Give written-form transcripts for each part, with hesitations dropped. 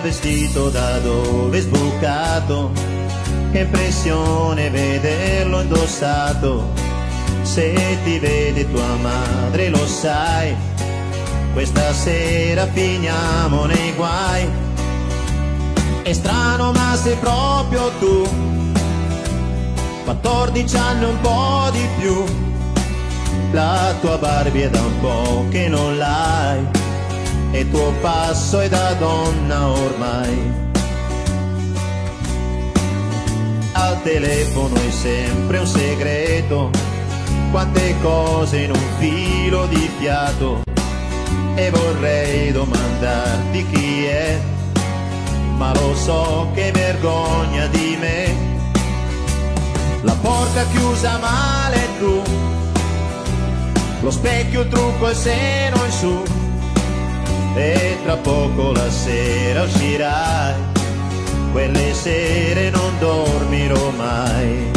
vestito da dove è sbucato, che impressione vederlo indossato. Se ti vede tua madre lo sai, questa sera finiamo nei guai. È strano ma sei proprio tu, 14 anni e un po' di più. La tua Barbie è da un po' che non l'hai, e il tuo passo è da donna ormai. Al telefono è sempre un segreto, quante cose in un filo di fiato. E vorrei domandarti chi è, ma lo so che vergogna di me. La porta chiusa male tu, lo specchio, il trucco, il seno in su, e tra poco la sera uscirai, quelle sere non dormirò mai.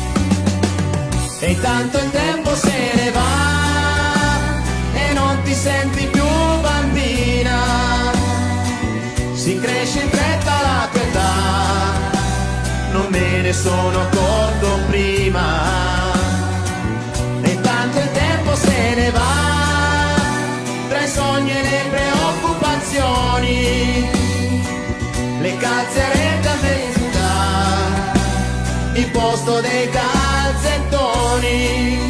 E intanto il tempo se ne va e non ti senti più bambina, si cresce in fretta la tua età, non me ne sono accorto prima. E intanto il tempo se ne va tra i sogni e le preoccupazioni, le calzerette a metà, il posto dei calzettoni.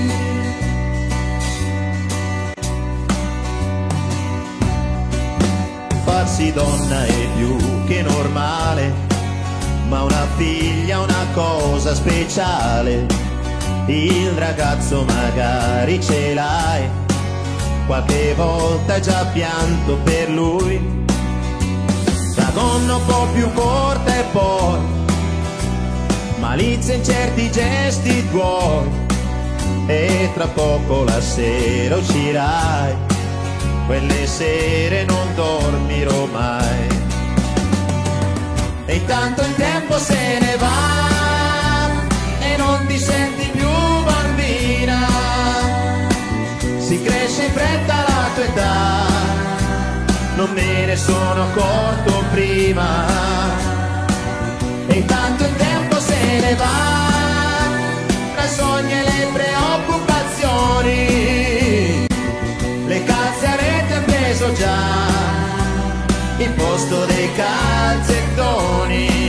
Farsi donna è più che normale, ma una figlia è una cosa speciale. Il ragazzo magari ce l'hai, qualche volta hai già pianto per lui. La donna un po' più corta e poi malizia in certi gesti tuoi, e tra poco la sera uscirai, quelle sere non dormirò mai. E intanto il tempo se ne va e non ti senti più bambina, si cresce in fretta la tua età, non me ne sono accorto prima. E intanto il tempo se ne va tra i sogni e le preoccupazioni, le calze a rete ha preso già il posto dei calzettoni.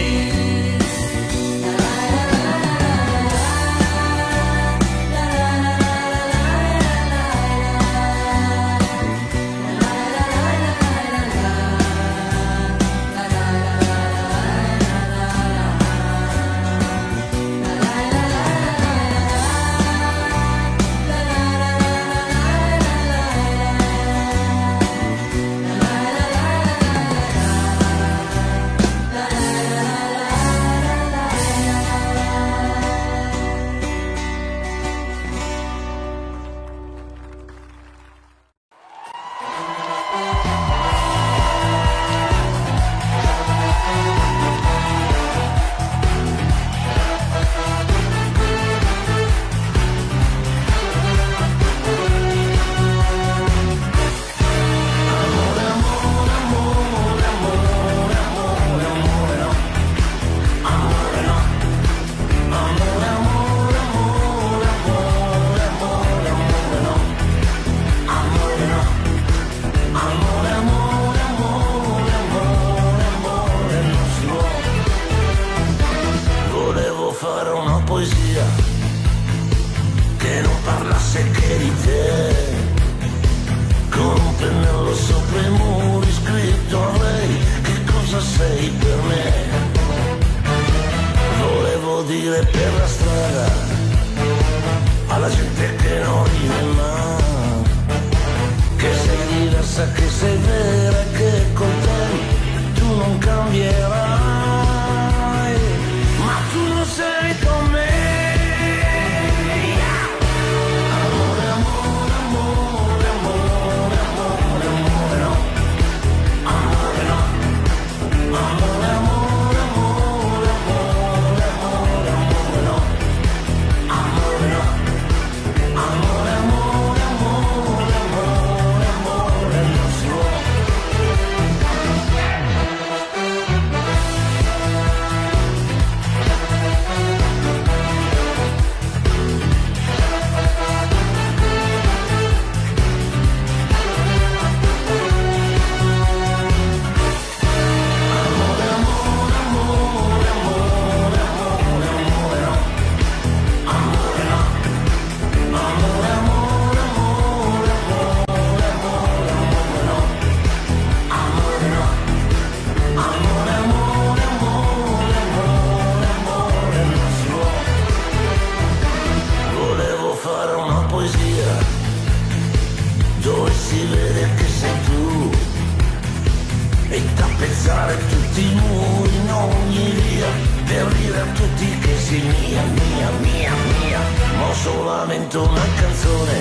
spezzare tutti i muri in ogni via, per dire a tutti che sei mia, mia, mia, mia. Ma solamente una canzone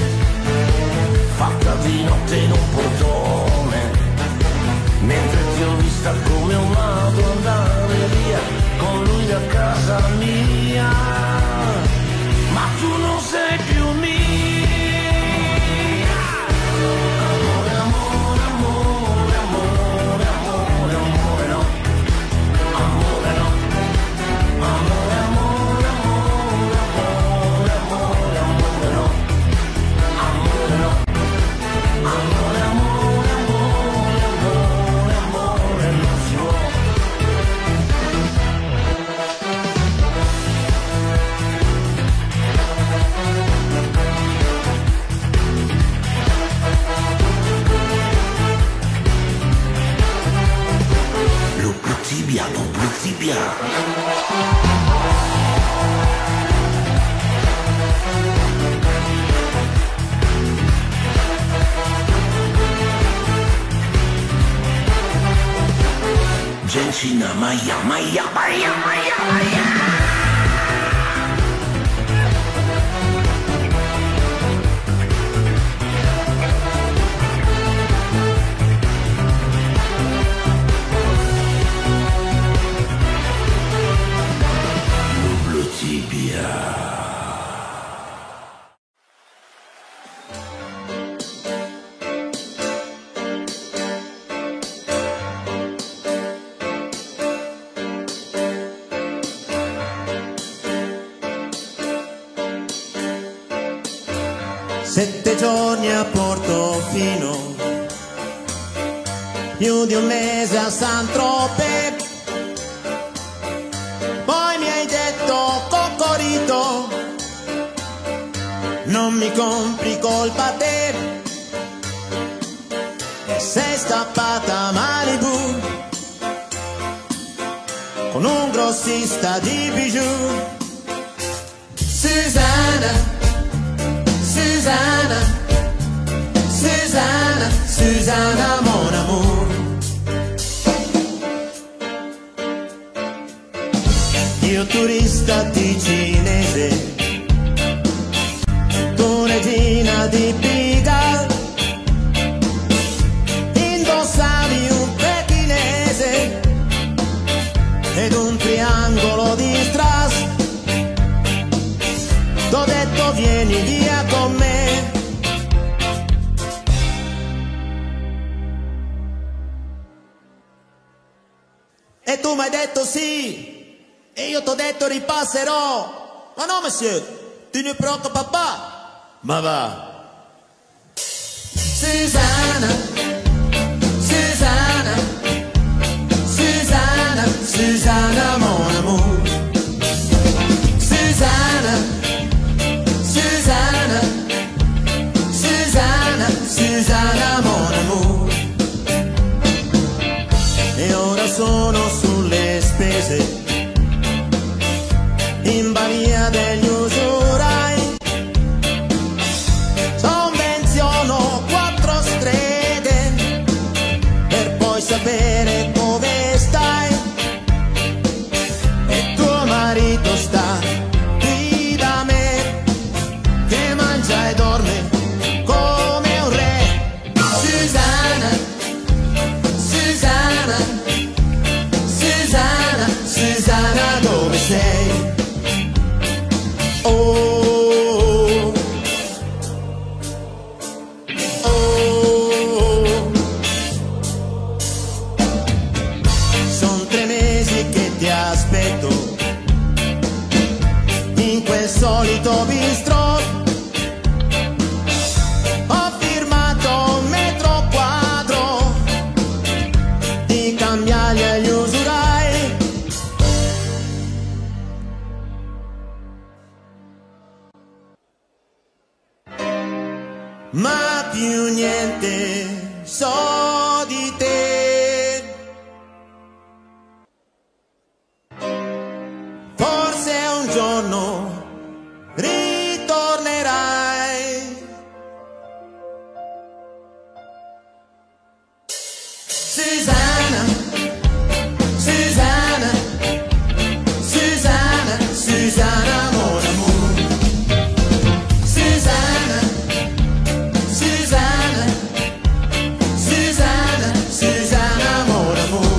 fatta di notte in un portone, mentre ti ho vista come un mago andare via con lui da casa mia. Ma tu non sei più mia. Amore, amore, amore, amore, amore, amore, no. Amore, no. Amore, amore, amore, amore, amore, amore, no. Amore, no. Amore, amore, amore, amore, amore, non si può. Dublu tibia. Gensina, Maya, Maya, Maya, Maya, Maya. Sette giorni a Portofino, più di un mese a Saint-Tropez. Poi mi hai detto Coccorito, non mi compri colpa te, e sei scappata a Malibu con un grossista di bijou. Susanna, Susanna, Susanna, Susanna, mon amour. Io turista ticinese, tu regina di Pigalle, indossavi un pechinese ed un triangolo di strass. T'ho detto vieni via con me. E tu mi hai detto sì, e io t'ho detto ripasserò. Ma no monsieur, tu ne preoccupa pas. Ma va. Susanna, Susanna, Susanna, Susanna, mon amour. Susanna, Susanna, Susanna, Susanna, mon amour. E ora sono sulle spese, in balia degli usurai. Sovvenziono 4 streghe per poi sapere dove stai. E tuo marito sta qui da me, che mangia e dorme come un re. Susanna, Susanna, Susanna, Susanna, dove sei? Oh, oh, son 3 mesi che ti aspetto in quel solito bistrò. Ho firmato un metro quadro di cambiali agli usurai. Ma più niente so di te. Forse un giorno ritornerai. Susanna, Susanna, Susanna, Susanna, mon amour. Susanna, Susanna, Susanna, Susanna, mon amour.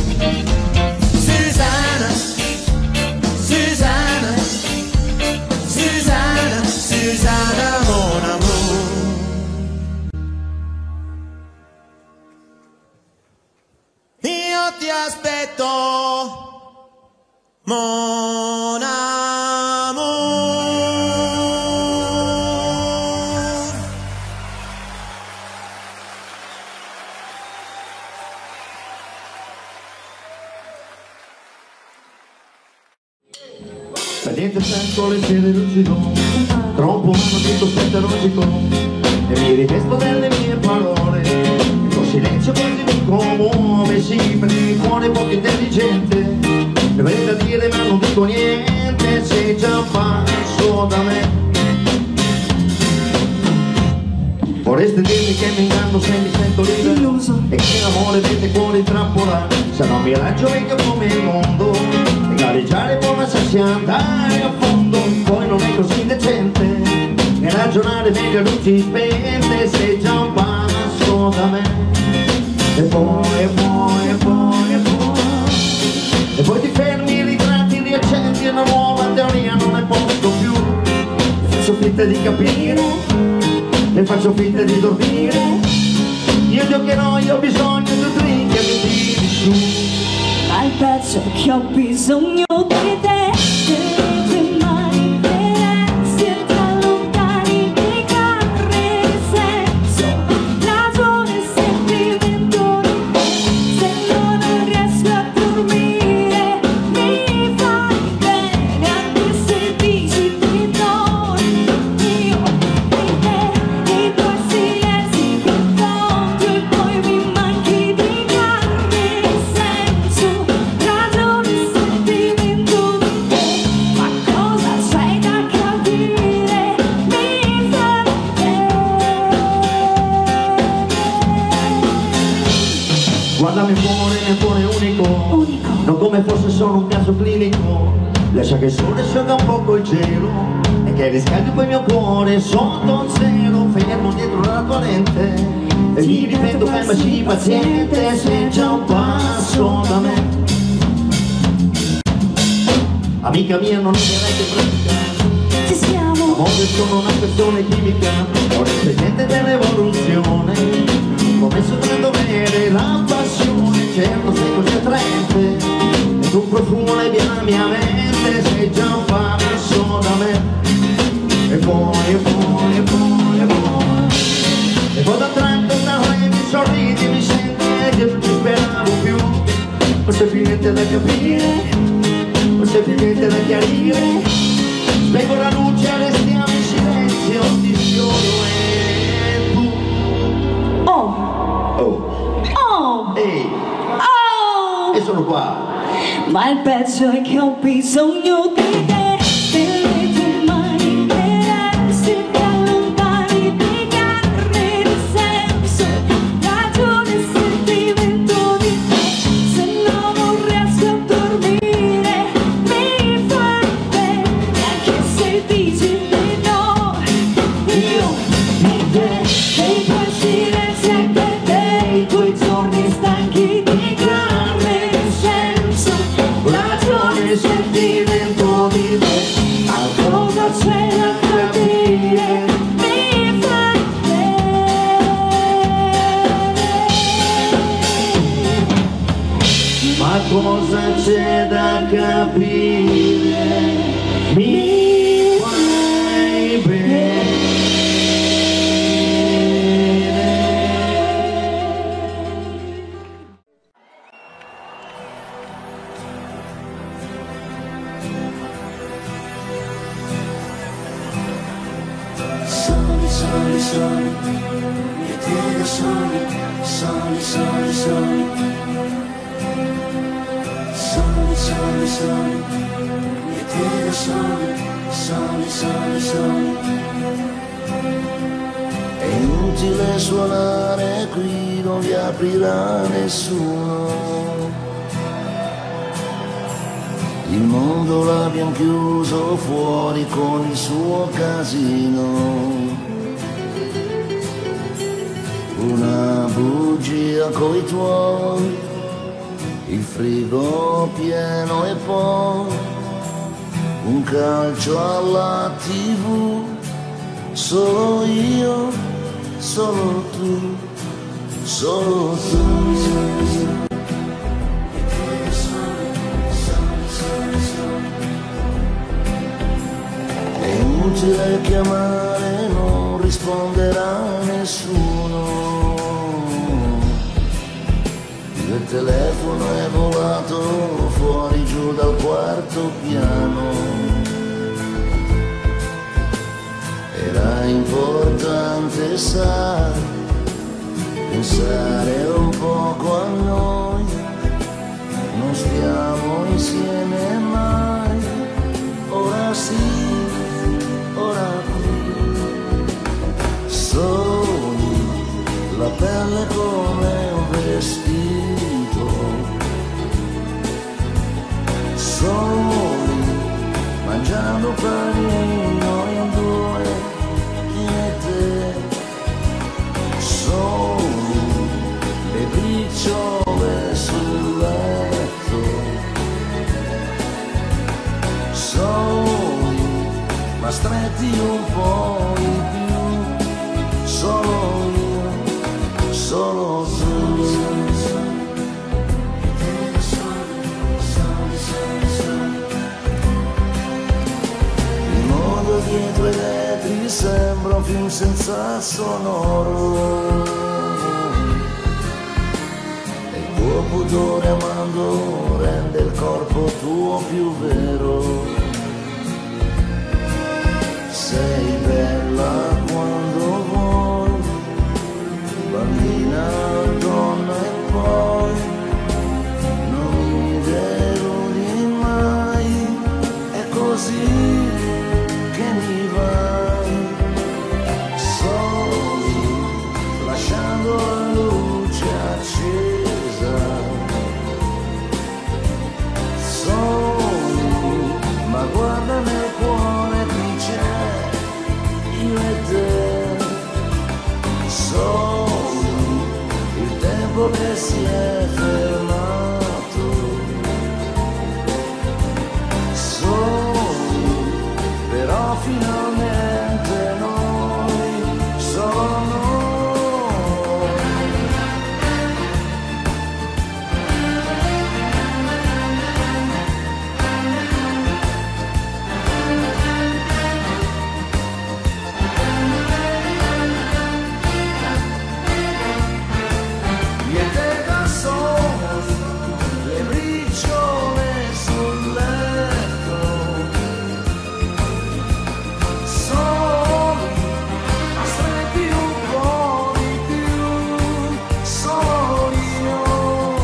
Susanna, Susanna, Susanna, Susanna, mon amour. Io ti aspetto, mon amour. Per niente sento le sere lucido, troppo mi hanno detto aspetta rosico, e mi rivesto delle mie parole, il tuo silenzio quasi mi commuove, sì, perché il cuore è poco intelligente, avrei da dire ma non dico niente, sei già passo da me. Vorresti dirmi che mi inganno se mi sento libero, illuso, e che l'amore mette cuore in trappola, sarà un miraggio vecchio come il mondo, e gareggiare può lasciarsi andare a fondo, poi non è così decente, e ragionare meglio a luci spente, sei già un passo da me, e poi ti fermi, ritratti, riaccendi una nuova teoria, non ne posso più, faccio finta di capire, e faccio finta di dormire, io giocherò, io ho bisogno di un drink e mi tiri su. Ma il pezzo è che ho bisogno di te, delle tue mani, resti e tra lontani di carne di senso, ragione e sentimento di te, se non riesco a dormire mi fai bene, anche se dici di no, io di te, i tuoi silenzi che incontro e poi mi manchi di carne e senso, ragione e sentimento di te, ma cosa c'hai da capire, mi fa bene. Guardami fuori nel cuore unico, non come fosse solo un caso clinico, lascia che il sole sciolga un poco il cielo, e che riscaldi poi il mio cuore sotto il zero, fermo dietro la tua lente, e mi ripeto fermaci paziente, sei già un passo da me. Amica mia non direi che pratica, Ci siamo, amore sono una questione chimica, ho l'espediente dell'evoluzione, commesso tra dovere la passione, certo sei così attraente, e tu profumo lei viene alla mia mente, sei già un passo da me, e poi da tratto da lei mi sorridi, mi senti che non ti speravo più, forse è più niente da capire, forse è più niente da chiarire, spengo la luce, restiamo in silenzio, ti sfioro e tu. Ehi, oh, e sono qua. ma il pezzo è che ho bisogno di te, delle tue mani, resti tra lontani di carne di senso, ragione e sentimento di te, se no non riesco a dormire mi fai bene, anche se dici di no, io di te, dei tuoi silenzi anche te, i tuoi giorni stanchi di carne e senso, ragione e sentimento di te, ma cosa c'è da capire, mi fai bene. Ma cosa c'è da capire? Mi fai bene. Soli, e te da soli, soli, soli, soli. Soli, e te da soli, soli, soli, soli. È inutile suonare qui, non vi aprirà nessuno. Il mondo l'abbiamo chiuso fuori con il suo casino. Una bugia coi tuoi, il frigo pieno e poi un calcio alla TV. Solo io, solo tu, solo tu. È inutile chiamare, non risponderà nessuno. Il telefono è volato fuori giù dal quarto piano. Era importante, sai, pensare un poco a noi. Non stiamo insieme mai, ora sì, ora qui. Sogni, la pelle come un vestito. Soli, mangiando panino in due, io e te. Soli, le briciole sul letto. Soli, ma stretti un po' di più. Solo io, solo tu. Dietro i vetri sembra un film senza sonoro. E il tuo pudore amando rende il corpo tuo più vero. Sei bella quando vuoi, bambina, donna e poi non mi deludi mai. È così che mi vai, soli, lasciando la luce accesa. Soli, ma guarda nel cuore chi c'è, io e te. Soli, il tempo che si è fermato. Soli, però finalmente noi, solo noi. Niente da soli, le briciole sul letto. Soli, ma stretti un po' di più. Solo io,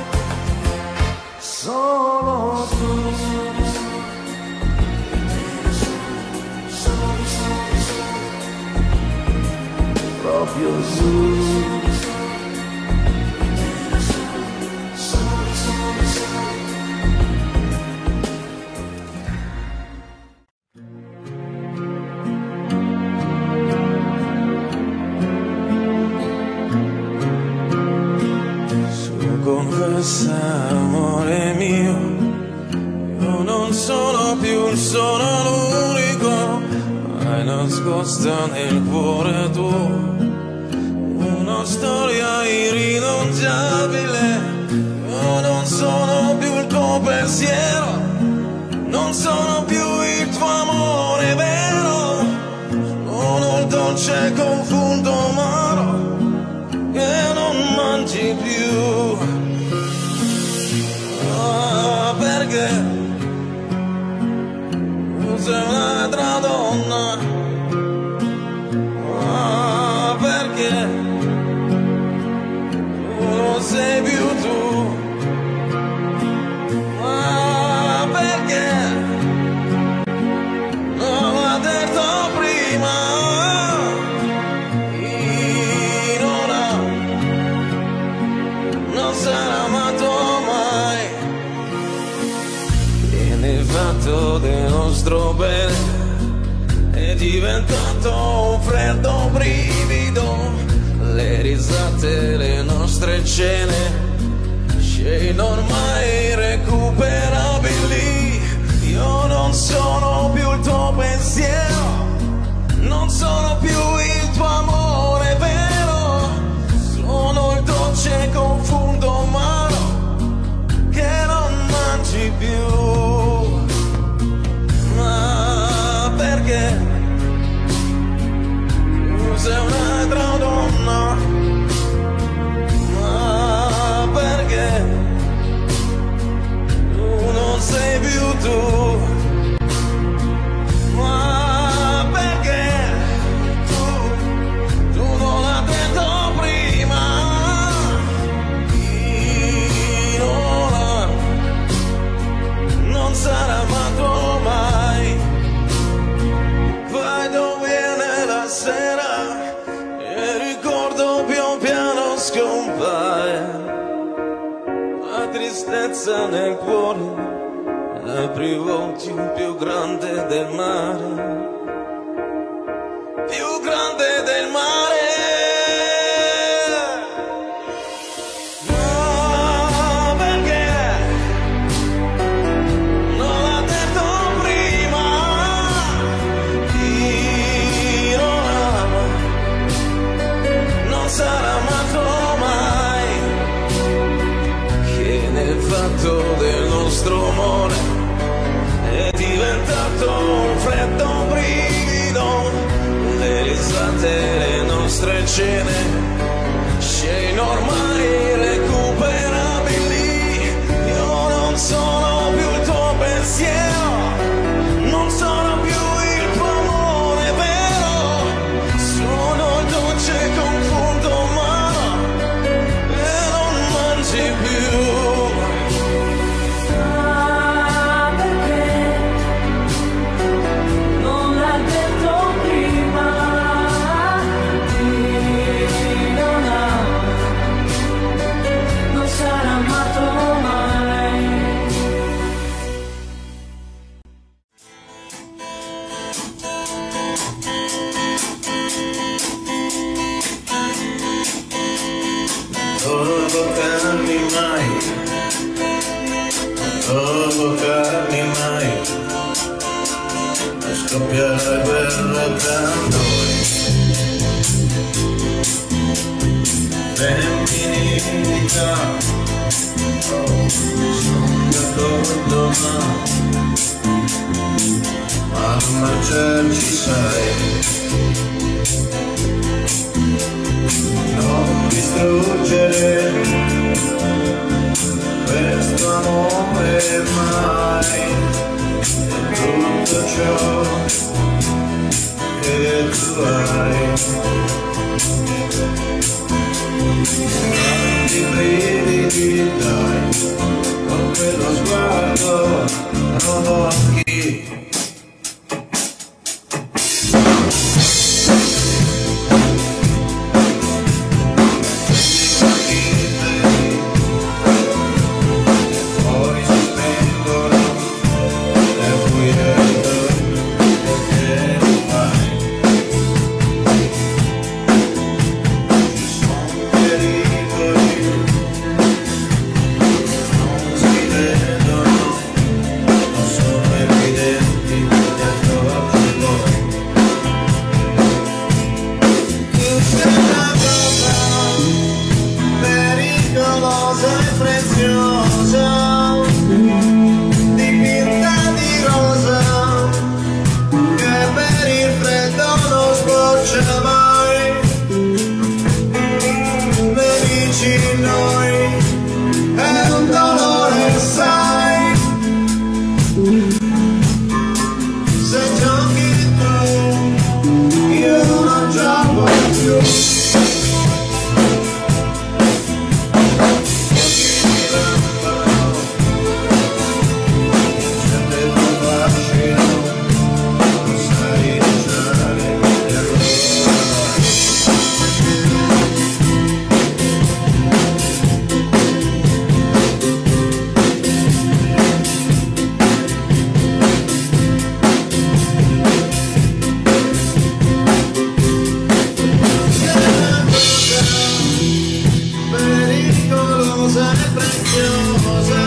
solo tu. Proprio tu. Confessa, amore mio, io non sono più il solo l'unico, hai nascosta nel cuore tuo una storia irrinunciabile. Io non sono più il tuo pensiero, non sono più il tuo amore vero, sono il dolce confuso amaro che non mangi più. Perché tu sei un'altra donna, perché tu non sei più tu, perché non l'ho detto prima, diventato un freddo brivido, le risate, le nostre cene, scene ormai recuperabili. Io non sono più il tuo pensiero, non sono più il tuo amore vero, sono il dolce confundo umano che non mangi più. Ma perché tu sei un'altra donna? Ma perché tu non sei più tu? Ma perché tu non l'hai detto prima? Chi non sarà amato mai. Vai dove viene la sera e il ricordo pian piano scompare. La tristezza nel cuore apri i occhi più grande del mare, più grande del mare. Ma perché non l'ha detto prima? Chi non ama non sarà amato mai. Che nel fatto del nostro amore è diventato un freddo brivido, le risate, le nostre cene, scene ormai recuperabili. Io non sono più il tuo pensiero, non sono più il tuo amore vero, sono il dolce confundo umano e non mangi più. Provocarmi mai a scoppiare la guerra tra noi. Femminilità, sono d'accordo ma non mangiarci sai. Non distruggere questo amore mai, e tutto ciò che tu hai. Tanti brividi dai, con quello sguardo non occhi. preziosa,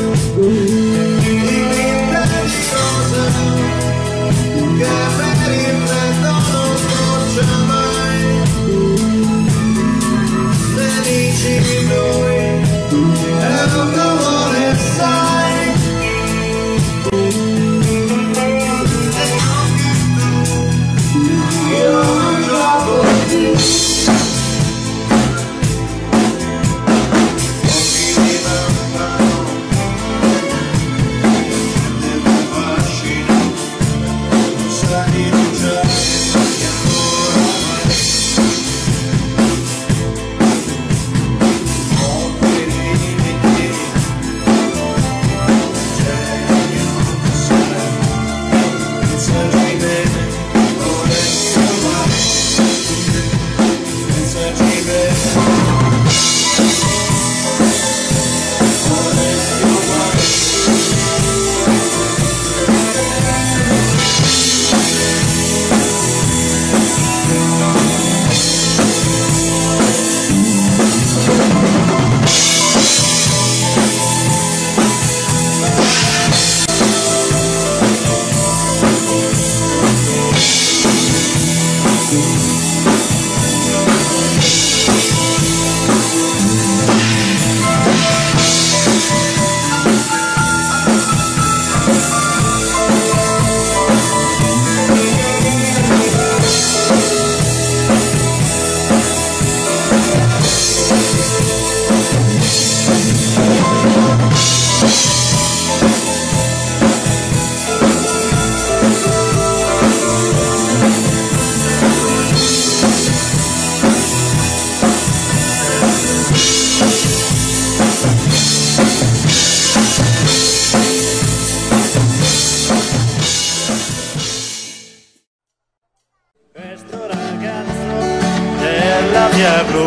dipinta di rosa, che per il freddo non scoccia mai. Se dici lui è un amore, sai, io non gioco più. Questo ragazzo della via blu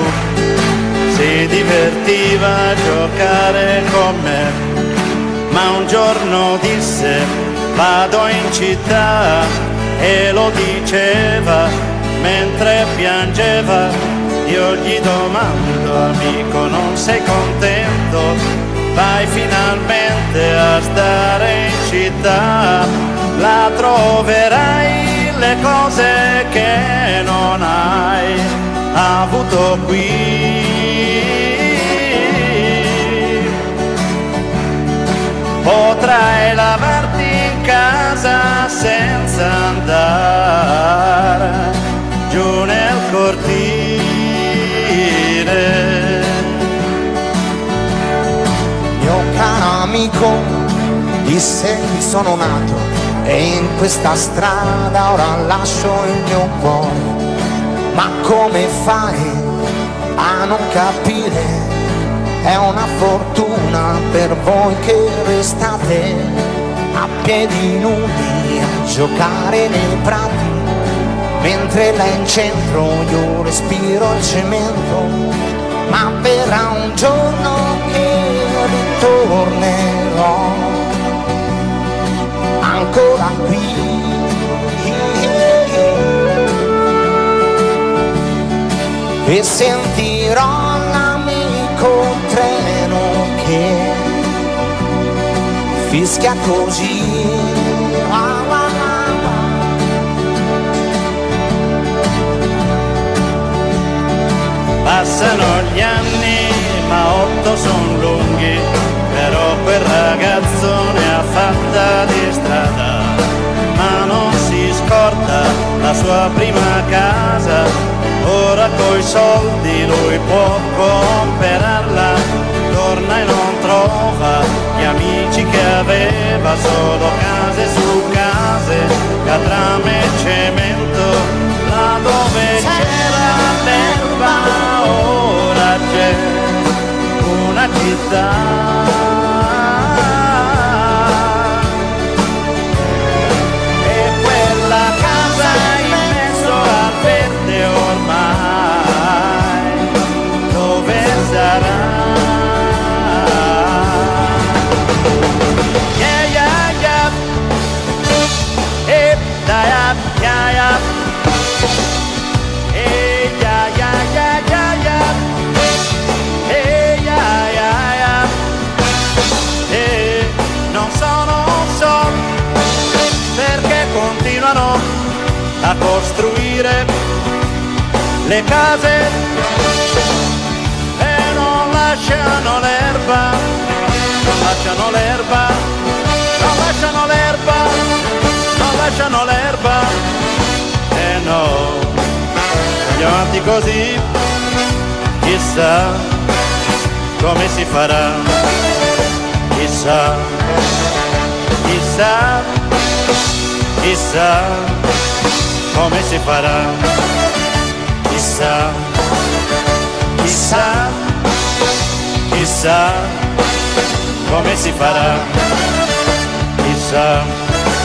si divertiva a giocare con me, ma un giorno disse vado in città e lo diceva mentre piangeva. Io gli domando, amico, non sei contento? Vai finalmente a stare in città, la troverai le cose che non hai avuto qui. Potrai lavarti in casa senza andare giù nel cortile. Mio caro amico, disse qui sono nato e in questa strada ora lascio il mio cuore. Ma come fai a non capire? È una fortuna per voi che restate a piedi nudi a giocare nei prati, mentre là in centro io respiro il cemento. Ma verrà un giorno che ritornerò ancora qui, e sentirò l'amico treno che fischia così. Passano gli anni, ma 8 son lunghi, però quel ragazzo ne ha fatta di strada, ma non si scorda la sua prima casa. Ora coi soldi lui può comprarla, torna e non trova gli amici che aveva, solo case su case, catrame e cemento. Là dove c'era l'erba ora c'è una città, e quella casa in mezzo al verde ormai dove sarà? Yeah, yeah, yeah. Da, yeah, yeah, yeah. Hey, yeah, yeah, yeah, yeah, yeah. Hey, yeah, yeah, yeah. costruire le case e non lasciano l'erba, non lasciano l'erba, non lasciano l'erba, non lasciano l'erba, e no, andiamo avanti così, chissà come si farà, chissà, chissà, chissà come si farà, chissà, chissà, chissà come si farà, chissà.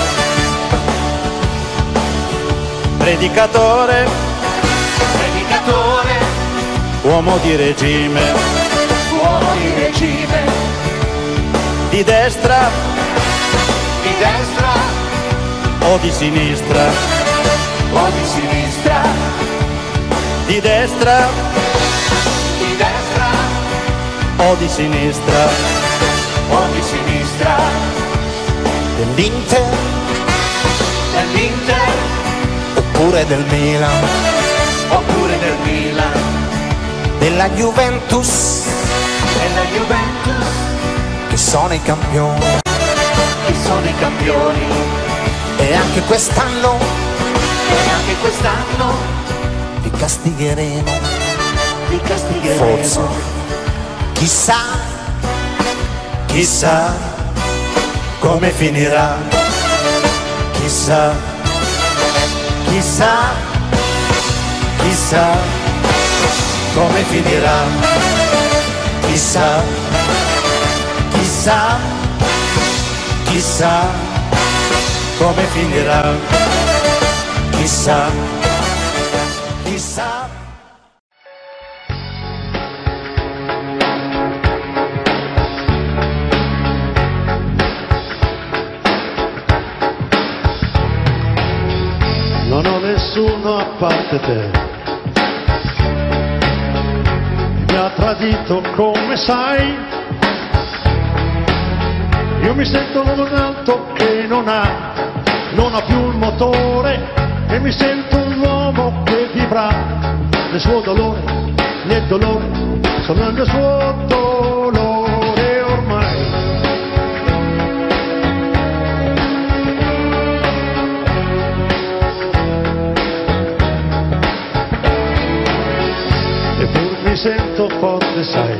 Predicatore, Predicatore, uomo di regime, uomo di regime, di destra di destra o di sinistra, o di sinistra, di destra di destra o di sinistra, o di sinistra, dell'Inter dell'Inter oppure del Milan, oppure del Milan, della Juventus, della Juventus, che sono i campioni, che sono i campioni, e anche quest'anno e anche quest'anno li castigheremo, li castigheremo. forse, chissà, chissà come finirà, chissà, chissà, chissà come finirà, chissà, chissà, chissà come finirà, chissà, chissà. Non ho nessuno a parte te, mi ha tradito come sai, io mi sento un alto che non ha più il motore, e mi sento un uomo che vivrà nel suo dolore, nel dolore, sono nel suo dolore ormai. Eppur mi sento forte, sai,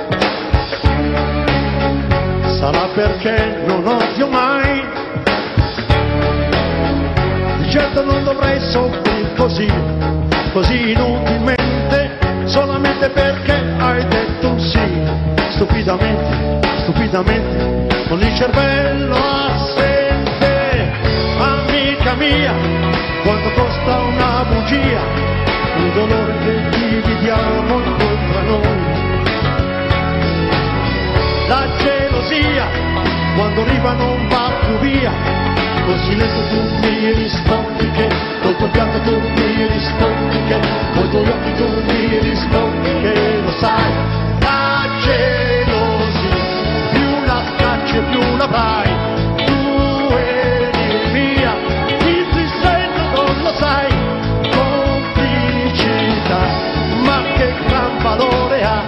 sarà perché non odio mai, di certo non dovrei soffrire così, così inutilmente, solamente perché hai detto un sì, stupidamente, stupidamente, con il cervello assente. Amica mia, quanto costa una bugia, un dolore che dividiamo tra noi. La gelosia, quando arriva non va più via, col silenzio tu mi rispondi che, col tuo pianto tu mi rispondi che, col tuoi occhi tu mi rispondi che lo sai. La gelosia, più la scacci e più l'avrai, tu eri mia, il senso non lo sai, complicità, ma che gran valore ha,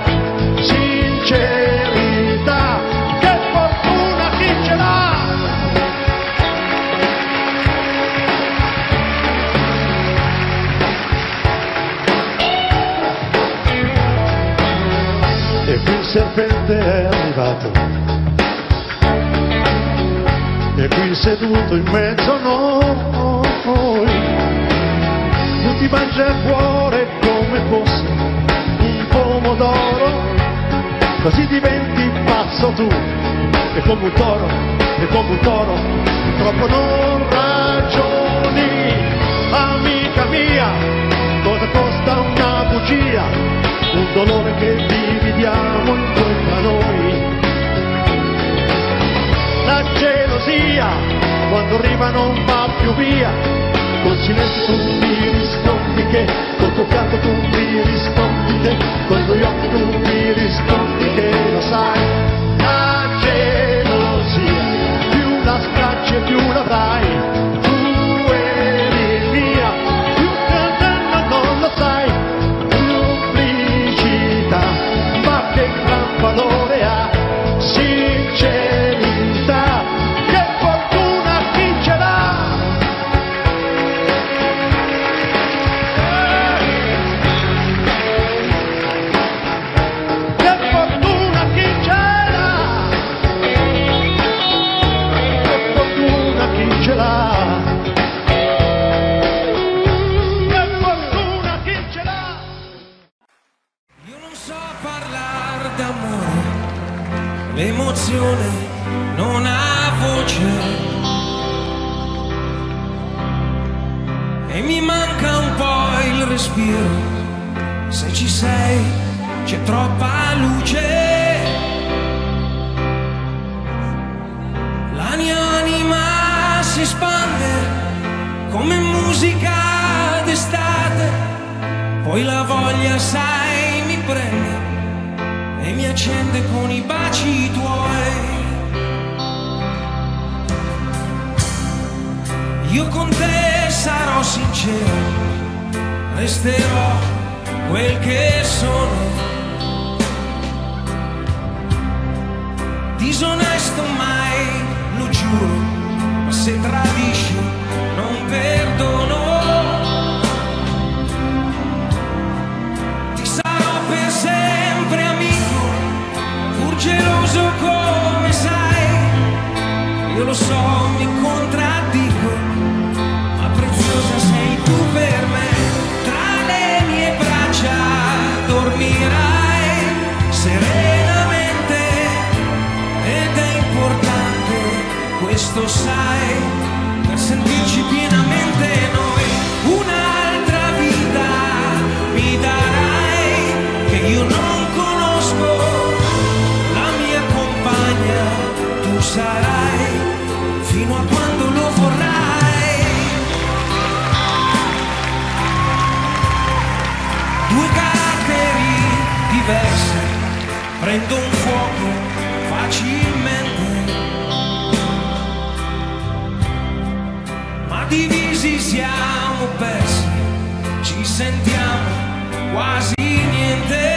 sincerità, che fortuna chi ce l'ha. E qui il serpente è arrivato, e qui seduto in mezzo a noi, tu ti mangia il cuore come fosse un pomodoro, così diventi pazzo tu, e come un toro, e come un toro, purtroppo non ragioni. Amica mia, cosa costa una bugia, un dolore che dividiamo in due tra noi. La gelosia, quando arriva non va più via, col silenzio tu mi rispondi che, col tuo pianto tu mi rispondi che, con i tuoi occhi tu mi rispondi che lo sai. La gelosia, più la scacci e più l'avrai, tu eri mia, l'emozione non ha voce e mi manca un po' il respiro. Se ci sei c'è troppa luce, la mia anima si espande come musica d'estate, poi la voglia sai mi prende e mi accende con i baci tuoi. Io con te sarò sincero, resterò quel che sono, disonesto mai, lo giuro, ma se tradisci non perdono. Ti sarò per sempre amico, pur geloso come sai. Io lo so, mi contraddico, ma preziosa sei tu per me. Tra le mie braccia dormirai serenamente ed è importante, questo sai, per sentirci pienamente noi. Un'altra vita mi darai che io non conosco, la mia compagna tu sarai fino a quando lo vorrai. Due caratteri diversi prendono fuoco facilmente, ma divisi siamo persi, ci sentiamo quasi niente.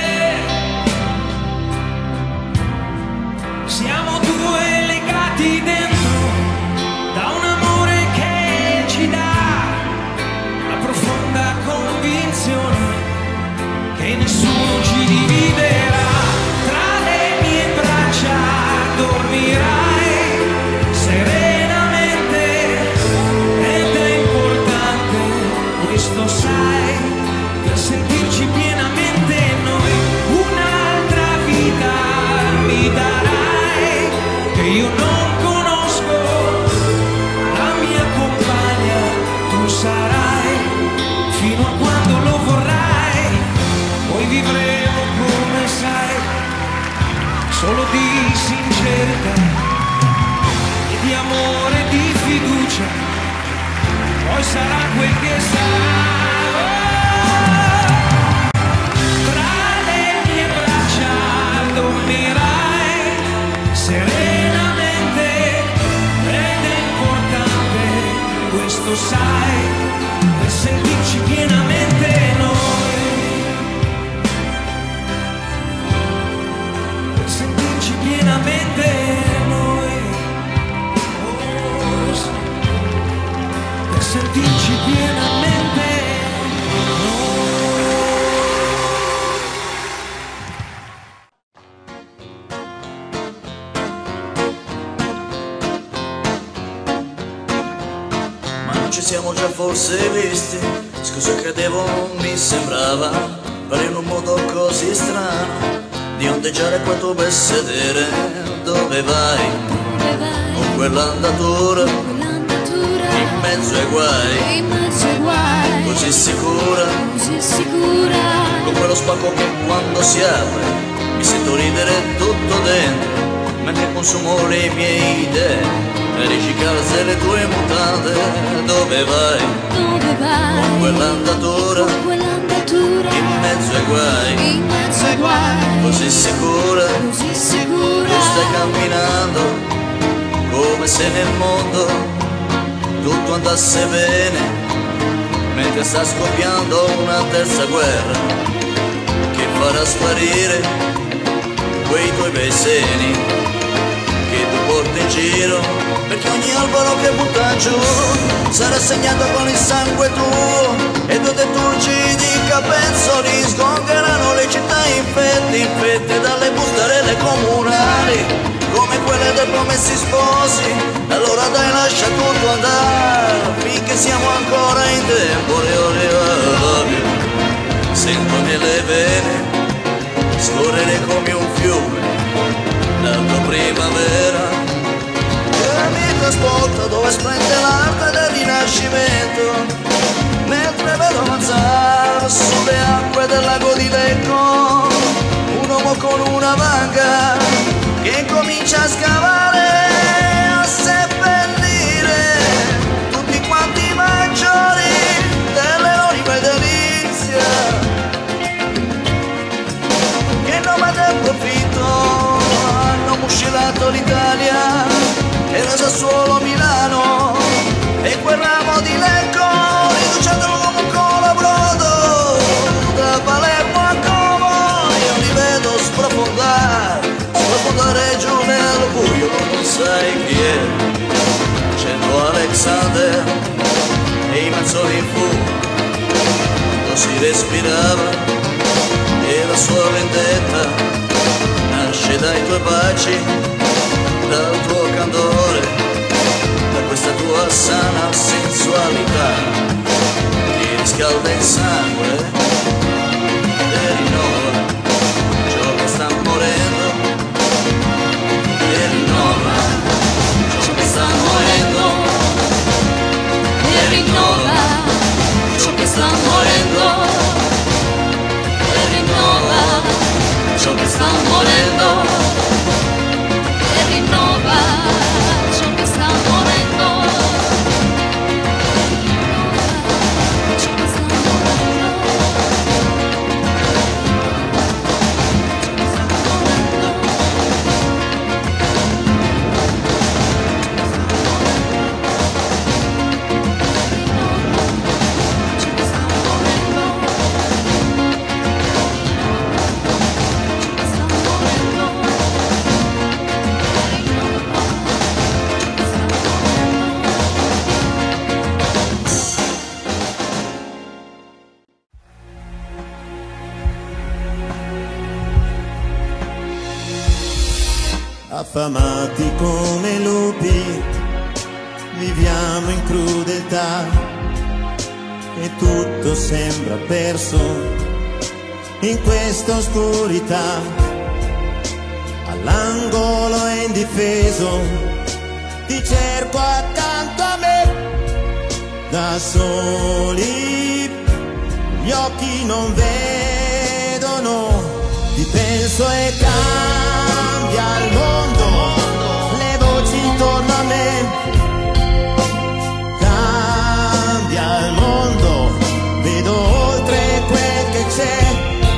Siamo due legati dentro da un amore che ci dà la profonda convinzione che nessuno ci dividerà. Tra le mie braccia dormirai serenamente ed è importante, questo sai, per sentirci pienamente noi. Un'altra vita mi darai che io non conosco, la mia compagna tu sarai fino a quando lo vorrai. Poi vivremo come sai, solo di sincerità e di amore e di fiducia, poi sarà quel che sarà. Tra le mie braccia dormirai serenamente ed è importante, questo sai, per sentirci pienamente noi. Per sentirci pienamente noi. Oh, sì. Per sentirci pienamente noi. Ma non ci siamo già forse visti? Scusa, credevo, mi sembrava, per in un modo così strano, di ondeggiare qua tuo bel sedere. Dove vai? Con quell'andatura in mezzo ai guai, così sicura, con quello spacco che quando si apre mi sento ridere tutto dentro, mentre consumo le mie idee e dici calze le tue mutande. Dove vai? Con quell'andatura in mezzo ai guai, così sicura, tu stai camminando come se nel mondo tutto andasse bene, mentre sta scoppiando una terza guerra che farà sparire quei tuoi bei seni che tu porti in giro, perché ogni albero che butta giù sarà segnato con il sangue tuo, e due turgidi capezzoli sgongheranno le città infette dalle bustarelle comunali, come quelle dei promessi sposi. Allora dai, lascia tutto andare finché siamo ancora in tempo. Sento nelle vene scorrere come un fiume l'altro dove splende l'arte del rinascimento, mentre vedo avanzare sulle acque del lago di Lecco un uomo con una vanga che comincia a scavare, a seppellire tutti quanti i maggiori dell'enorme delizia che in nome del profitto hanno muscilato l'Italia e il Sassuolo Milano e quel ramo di Lecco riducendolo come un colabrodo da Palermo a Como. Io li vedo sprofondare giù nel buio, non sai chi è. C'entrò Alexander e i mazzoni fu, quando si respirava e la sua vendetta nasce dai tuoi baci, dal tuo candore, da questa tua sana sensualità, ti riscalda il sangue e rinnova ciò che sta morendo, e rinnova ciò che sta morendo, e rinnova ciò che sta morendo, e rinnova ciò che sta morendo. Rinnova ciò che sta morendo, ciò che sta morendo, affamati come lupi, viviamo in crudeltà e tutto sembra perso in questa oscurità. All'angolo è indifeso, ti cerco accanto a me, da soli gli occhi non vedono, ti penso e cambia il mondo, le voci intorno a me, cambia il mondo, vedo oltre quel che c'è,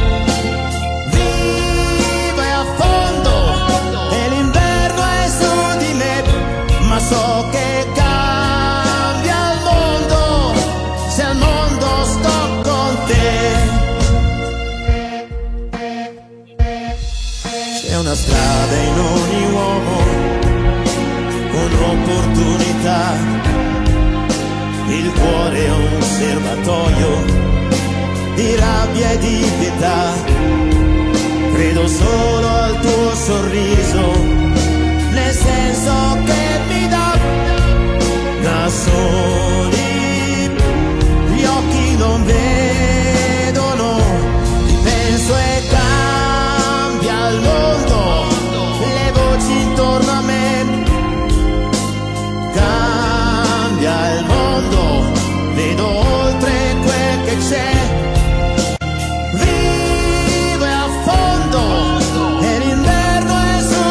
vivo e affondo e l'inverno è su di me, ma so che cambia il mondo se al mondo sto con te. C'è una strada in ogni uomo, un'opportunità, il cuore è un serbatoio di rabbia e di pietà, credo solo al tuo sorriso, nel senso che mi dà, da soli gli occhi non vedono, ti penso e cambia il mondo, le voci intorno a me, cambia il mondo, vedo oltre quel che c'è, vivo e affondo e l'inverno è su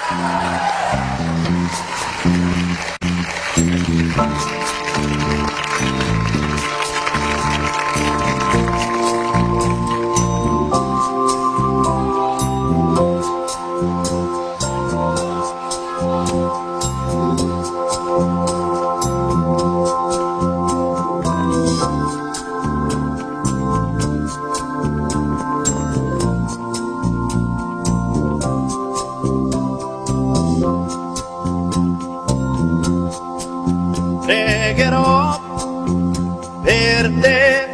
Pregherò per te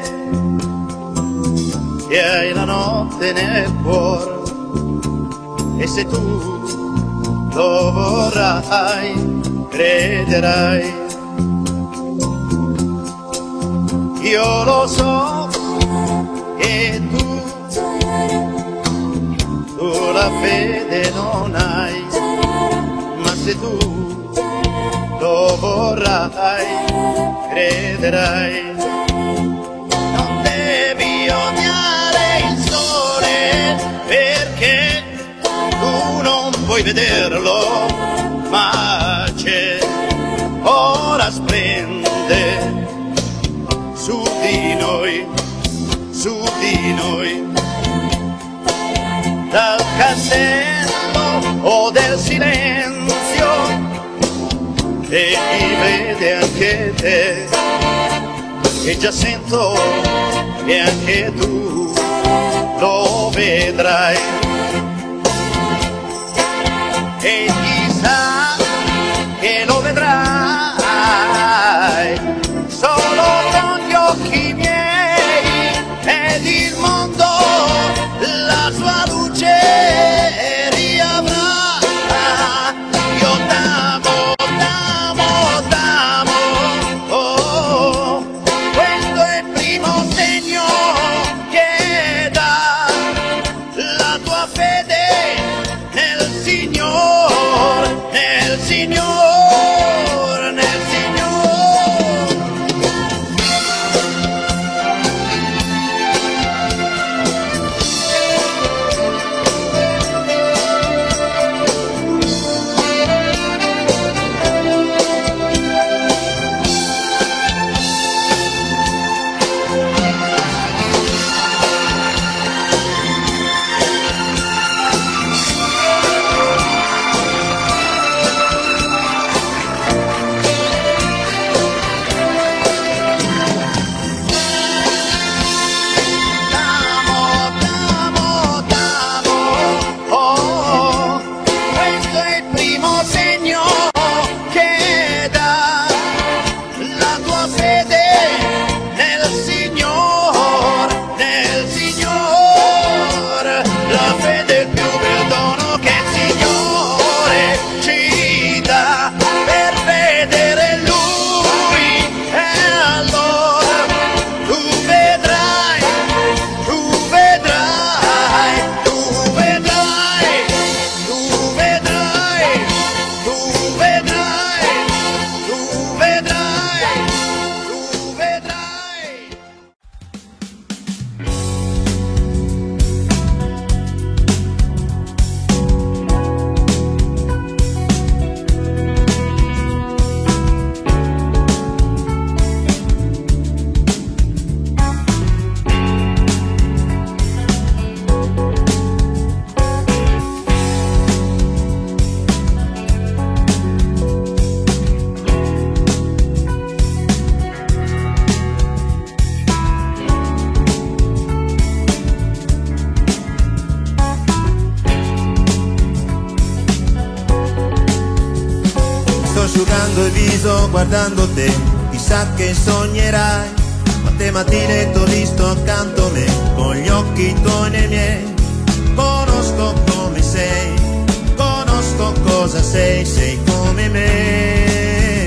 che hai la notte nel cuore, e se tu lo vorrai, crederai. Io lo so che tu la fede non hai, ma se tu lo vorrai, crederai. Non devi odiare il sole perché tu non puoi vederlo, ma c'è, ora splende su di noi, su di noi. Dal castello o del silenzio, e chi vede anche te, e già sento che anche tu lo vedrai. E chissà che lo vedrai solo con gli occhi miei, ed il mondo la sua luce riavrà. Io t'amo, t'amo, t'amo, oh, questo è il primo segno che dà la tua fede nel Signore, nel Signore, nel Signore. Asciugando il viso guardando te, chissà che sognerai. Quante mattine t'ho visto accanto a me, con gli occhi tuoi nei miei. Conosco come sei, conosco cosa sei, sei come me.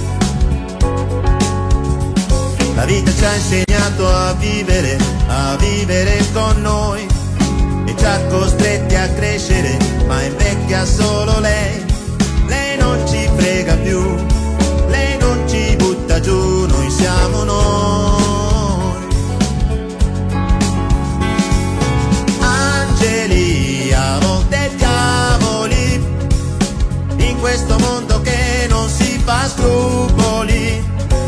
La vita ci ha insegnato a vivere con noi, e ci ha costretti a crescere, ma invecchia solo lei. Lei non ci frega più, lei non ci butta giù, noi siamo noi. Angeli, a volte diavoli, fa scrupoli,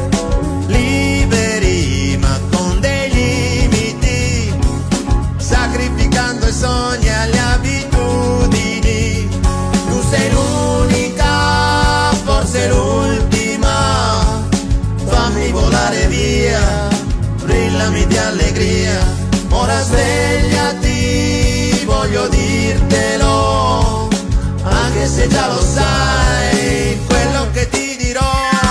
liberi ma con dei limiti, sacrificando i sogni alle abitudini. Tu sei l'unica, forse l'ultima, fammi volare via, brillami di allegria. Ora svegliati, voglio dirtelo, anche se già lo sai, quello che ti dirò.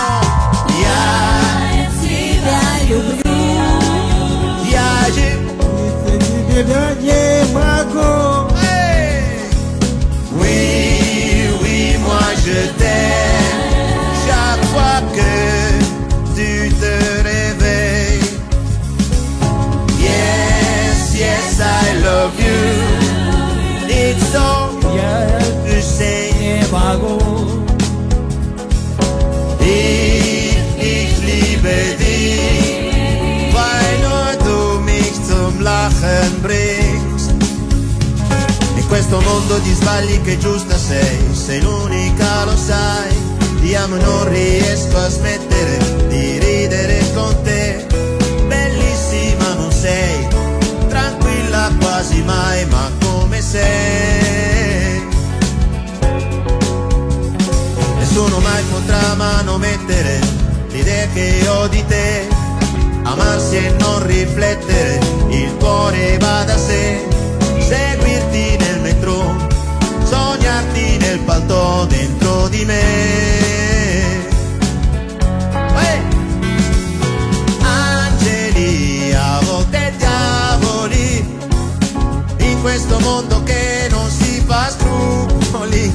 Oui, moi je t'aime, chaque fois que tu te réveilles. Yes, I love you. It's so, tu sais, ich liebe dich, weil nur du mich zum Lachen bringst. In questo mondo di sbagli che giusta sei l'unica, lo sai. Ti amo e non riesco a smettere di ridere con te. Bellissima non sei, tranquilla quasi mai, ma come sei? Nessuno mai potrà manomettere l'idea che ho di te. Amarsi e non riflettere, il cuore va da sé. Seguirti nel metro, sognarti nel palto dentro di me. Hey! Angeli, a volte diavoli, in questo mondo che non si fa scrupoli,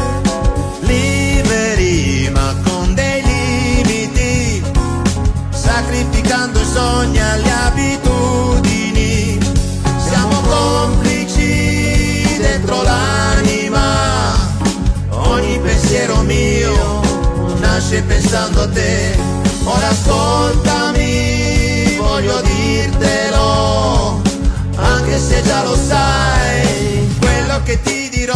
liberi ma con dei limiti, sacrificando i sogni alle abitudini. Siamo complici dentro l'anima, ogni pensiero mio nasce pensando a te. Ora ascoltami, voglio dirtelo, anche se già lo sai, quello che ti dirò.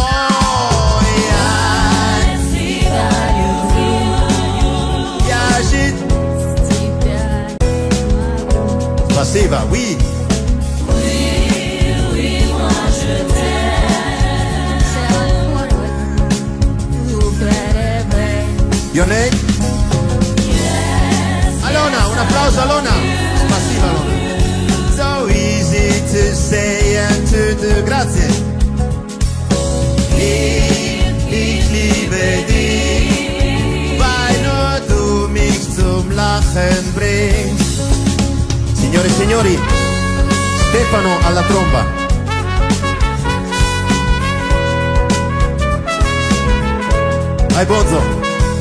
Passiva, oui. Your name? Alona, un applauso Alona. Passiva Alona. So easy to say and to do. Grazie. Ich liebe dich, weil nur du mich zum Lachen bringst. Signore e signori, Stefano alla tromba. Vai Bozzo.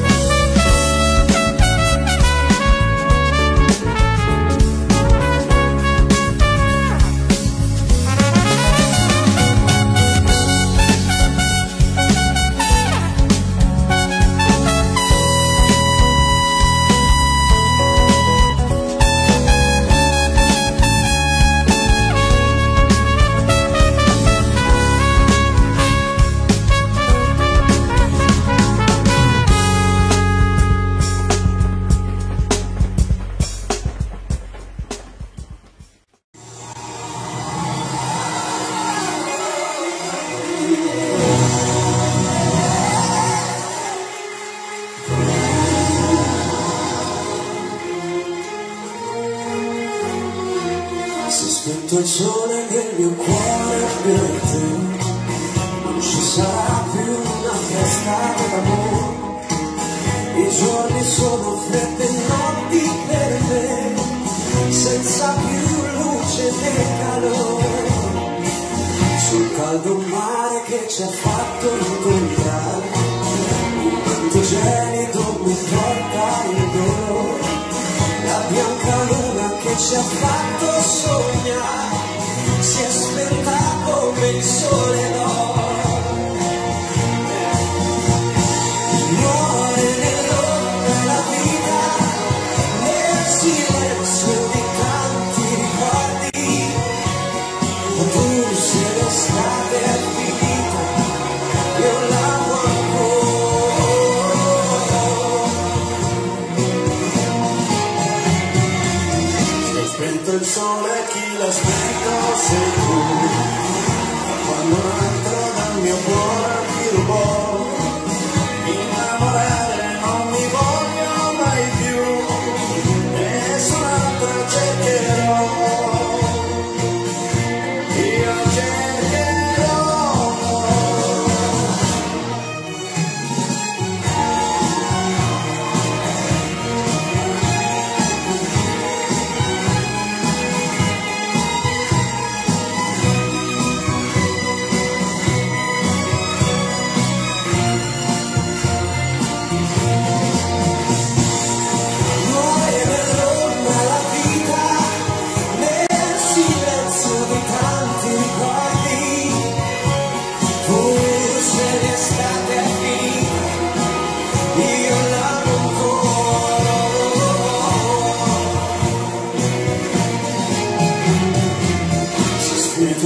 Spento il sole nel mio cuore per te, non ci sarà più una festa d'amore. I giorni sono fredde notti per me, senza più luce né calore. Sul caldo mare che ci ha fatto incontrare, un vento gelido mi porta il dolore. La bianca luna che ci ha fatto sognare si è spenta come il sole d'oro. Muore nell'ombra la vita, nel silenzio di tanti ricordi. Tu se l'estate è finita, io l'amo ancora.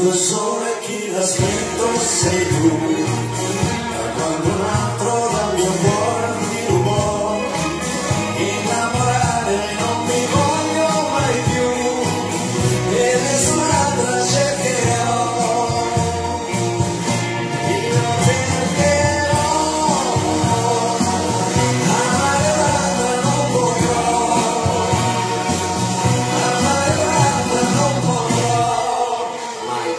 Questo sole chi l'ha scritto sei tu, da quando un altro dal mio cuore ti rubò. Innamorare non mi voglio mai più e nessun'altra cercherò. Io cercherò, amare l'altra non potrò, amare l'altra non potrò mai.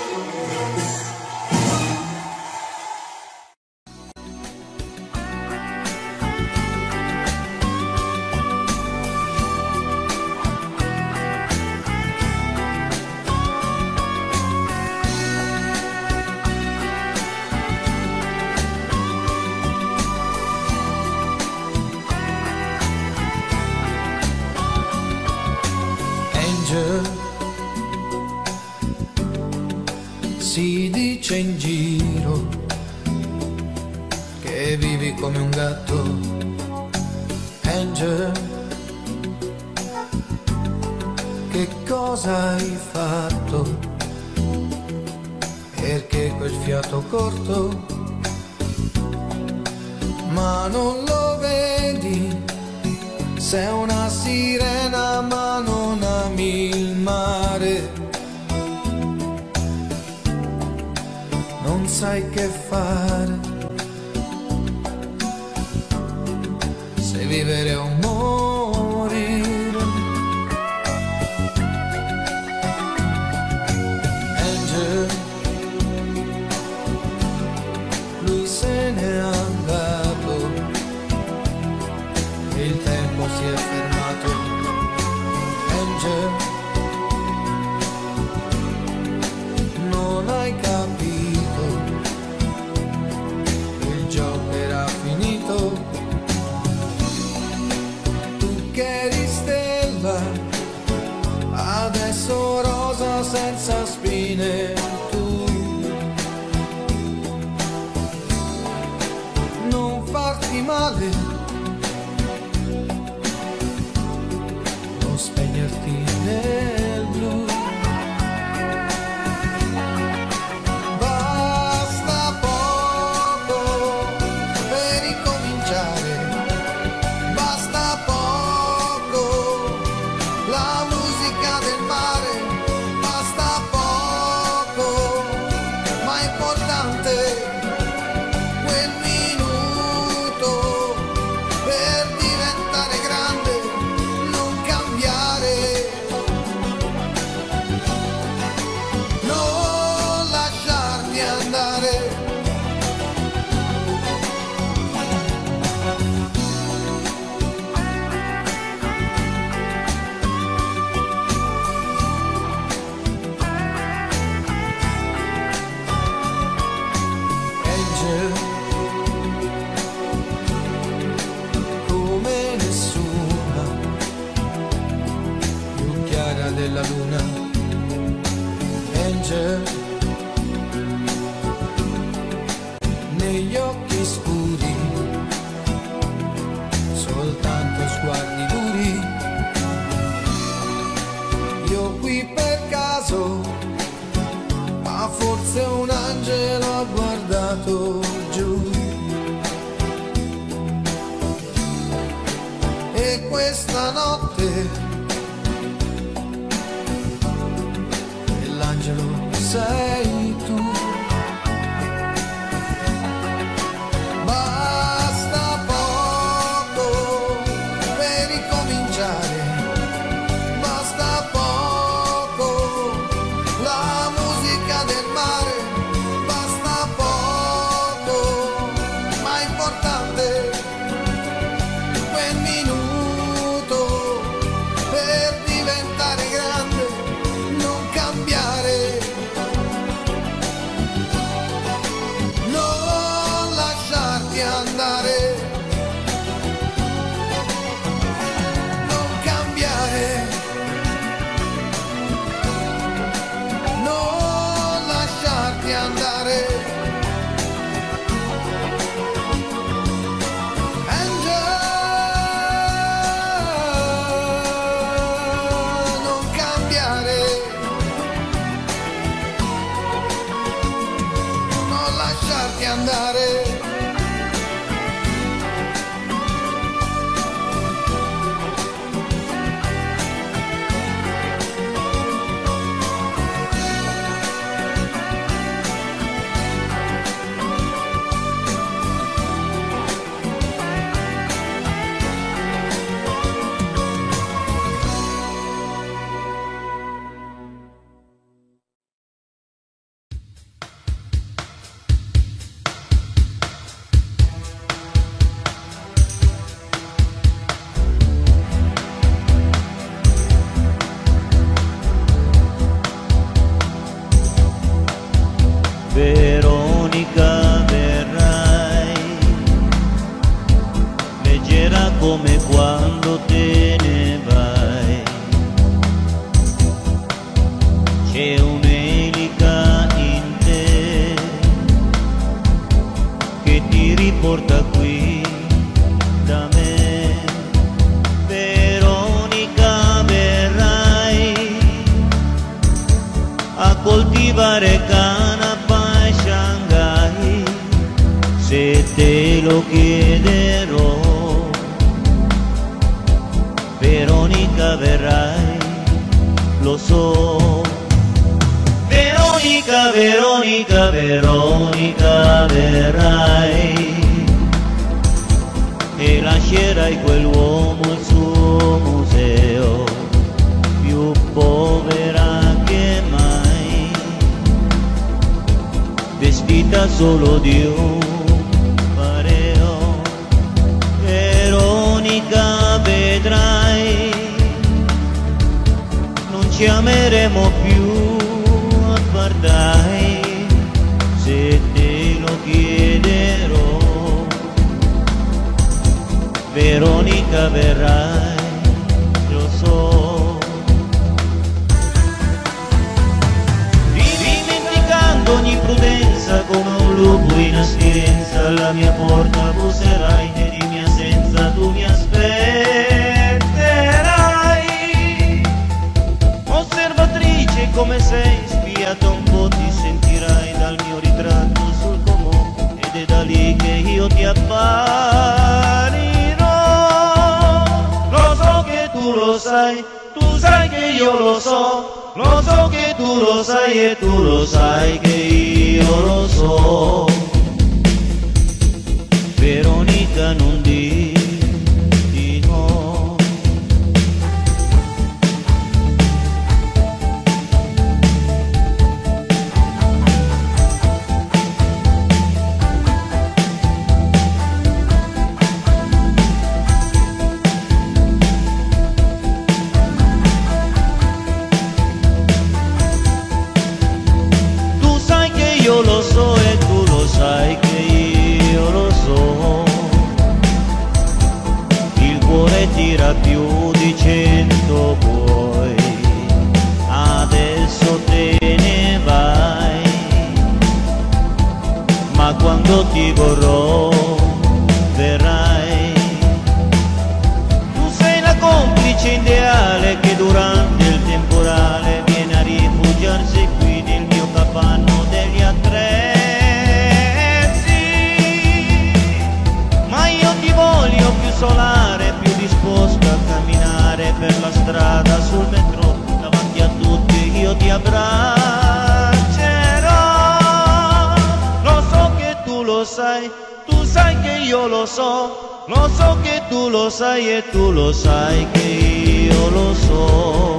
Angel, si dice in giro che vivi come un gatto. Angel, che cosa hai fatto? Perché quel fiato corto? Ma non lo vedi? Sei una sirena ma non ami il mare. Non sai che fare, se vivere o morire. Angel, lui se n'è andato, il tempo si è fermato. Angel, non hai capito, il gioco era finito. Tu che eri stella, adesso rosa senza spine. Tu non farti male, non spegnerti nel blu. Basta poco per ricominciare, basta poco la musica del mare, basta poco, ma è importante quel minuto per diventare grande, non cambiare, non lasciarti andare. Angel, come nessuna, più chiara della luna. Angel, negli occhi scuri, soltanto sguardi duri. Io qui per caso, ma forse un angelo ha guardato giù. E questa notte l'angelo sei tu. Basta poco per ricominciare, basta poco la musica del mare, basta poco, ma è importante quel minuto per diventare grande, non cambiare, non lasciarti andare, non cambiare, non lasciarti andare. Angel, non cambiare. come quando te ne vai. C'è un'elica in te che ti riporta qui da me. Veronica, verrai a coltivare canapa e Shanghai, se te lo chiederò. Veronica, verrai, lo so. Veronica, Veronica, Veronica, verrai e lascerai quell'uomo il suo museo, più povera che mai, vestita solo di un pareo. Veronica, vedrai, non ci ameremo più, guardai, se te lo chiederò. Veronica, verrai, lo so. Dimenticando ogni prudenza come un lupo in astinenza, alla mia porta busserai e di mia assenza tu mi aspetterai. Osservatrice come sei, spiata un po' ti sentirai dal mio ritratto sul comò, ed è da lì che io ti apparirò. Lo so che tu lo sai, tu sai che io lo so, lo so che tu lo sai e tu lo sai che io lo so. Veronica, non dir di no. Io lo so e tu lo sai che io lo so. Il cuore tira più di 100 buoi, adesso te ne vai, ma quando ti vorrò verrai. Tu sei la complice ideale che durante il temporale viene a rifugiarsi qui nel mio capanno degli attrezzi, ma io ti voglio più solare, più disposto a camminare per la strada, sul metro, davanti a tutti io ti abbraccerò. Lo so che tu lo sai, tu sai che io lo so, lo so che tu lo sai e tu lo sai che io lo so.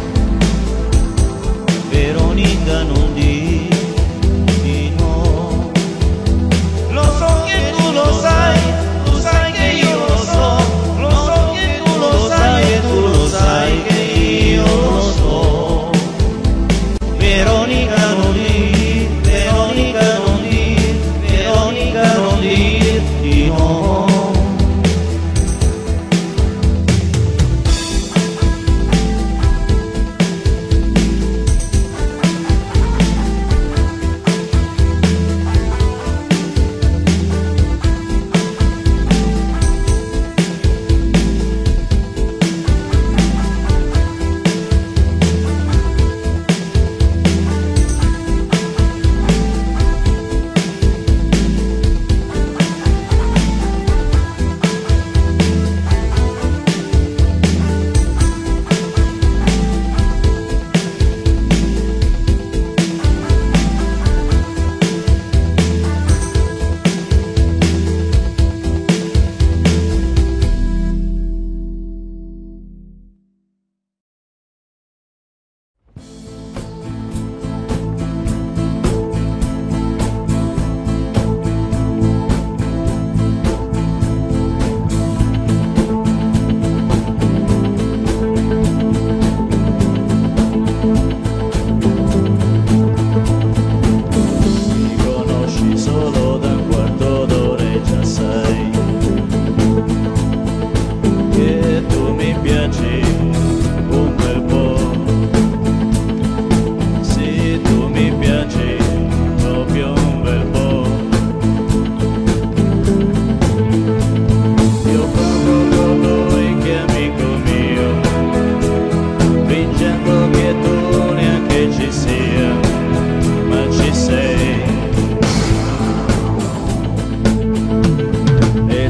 Veronica, non dir di no. Lo so che tu lo sai, tu sai che io lo so, lo so che tu lo sai e tu lo sai che io lo so. Veronica, non dir, Veronica, non dir, Veronica, non dir di no.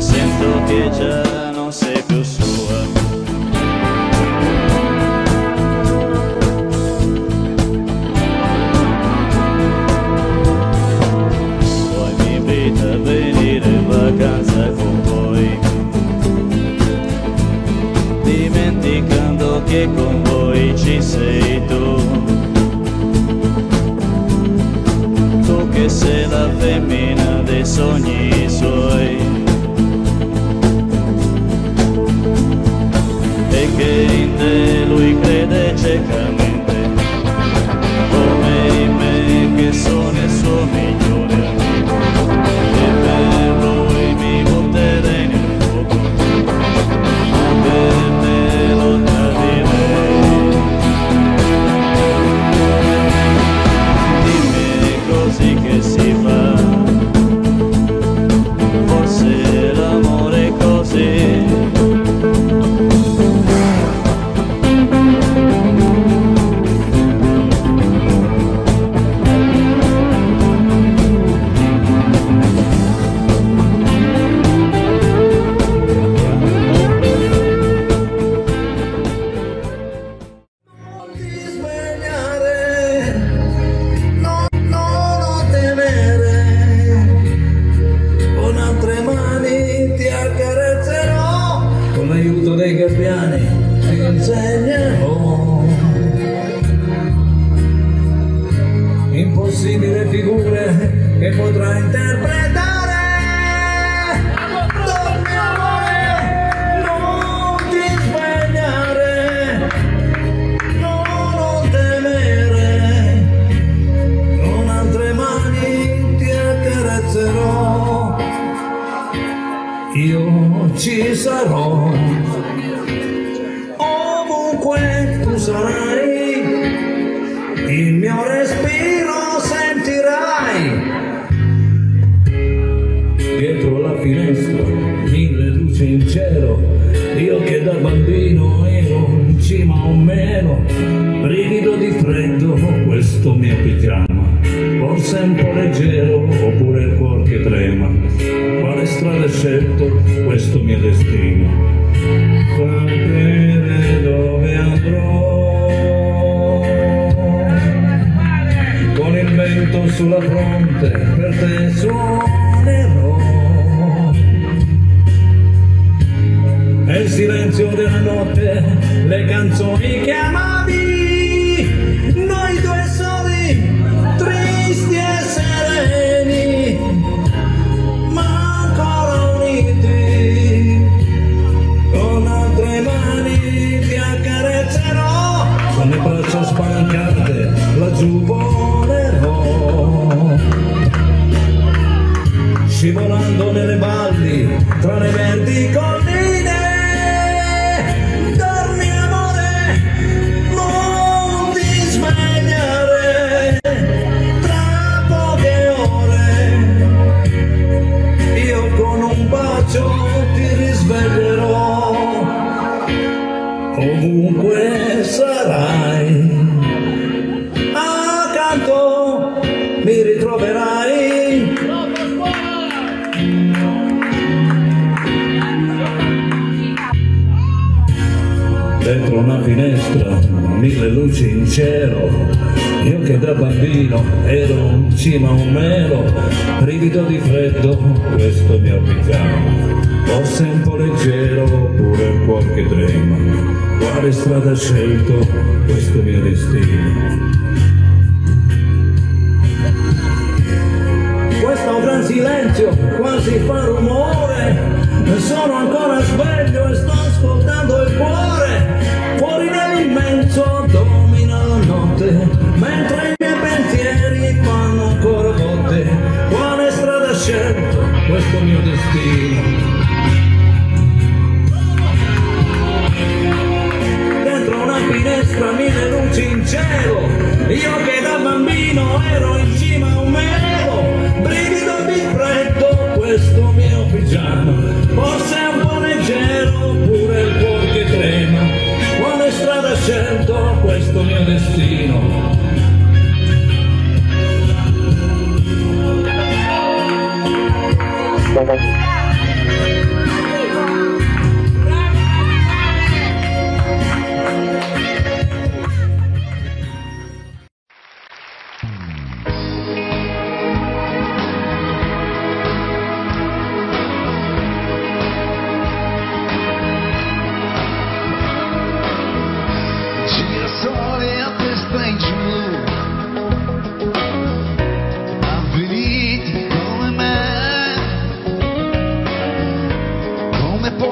sento che già non sei più sua. Poi mi invita a venire in vacanza con voi, dimenticando che con voi ci sei tu. Tu che sei la femmina dei sogni suoi e che in te lui crede ciecamente, come in me che sono il suo migliore amico, e per lui mi butterei nel fuoco, ma per te lo tradirei. Dimmi così che si fa, forse l'amore è così. Impossibile figure che potrà interpretare. Dormi amore, non ti svegliare, no, non temere, con altre mani ti accarezzerò, io ci sarò, ovunque tu sarai. Il mio respiro sentirai, dietro la finestra, 1000 luci in cielo, io che da bambino ero in cima a un melo, brivido di freddo, questo mio pigiama, forse un po' leggero, oppure il cuore che trema, quale strada hai scelto, questo mio destino, sapere dove andrò. Con il vento sulla fronte per te suonerò, e il silenzio della notte, le canzoni che amavi, noi due soli, tristi e sereni, ma ancora uniti, con altre mani ti accarezzerò, con le braccia spalancate laggiù scivolando nelle valli, tra le verdi colline. Dormi amore, non ti svegliare, tra poche ore io con un bacio ti risveglierò, ovunque sarai, accanto mi ritroverai. Dentro una finestra, 1000 luci in cielo, io che da bambino ero in cima a un melo, brivido di freddo, questo mio pigiama, forse un po' leggero, oppure il cuore che trema, quale strada hai scelto, questo mio destino. Questo gran silenzio quasi fa rumore, sono ancora sveglio e sto ascoltando il cuore, fuori nell'immenso domina la notte, mentre i miei pensieri fanno ancora botte, quale strada scelto, questo mio destino. Dentro una finestra, 1000 luci in cielo, io che da bambino ero in cima a un melo, brivido di freddo, questo mio pigiama, forse è un po' leggero,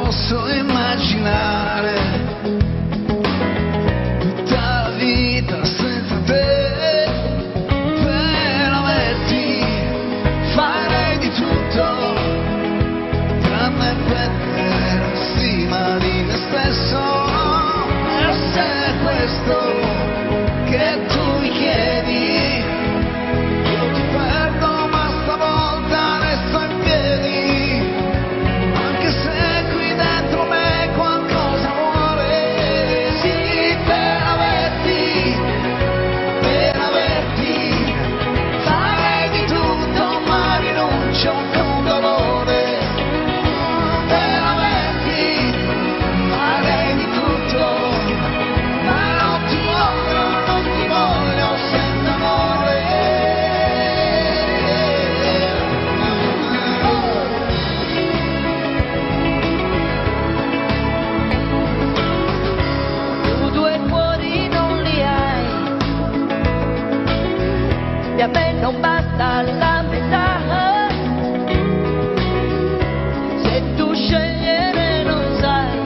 posso immaginare tutta la vita senza te, per averti farei di tutto, tranne perdere la stima di me stesso. E se è questo che tu mi chiedi, io ti perdo, ma stavolta resto in piedi, anche se qui dentro me qualcosa muore. Sì, per averti farei di tutto, ma rinuncio con dolore. Per averti farei di tutto, ma non ti voglio senza amore. Tu due cuori non li hai, e a me non basta la metà. Se tu scegliere non sai,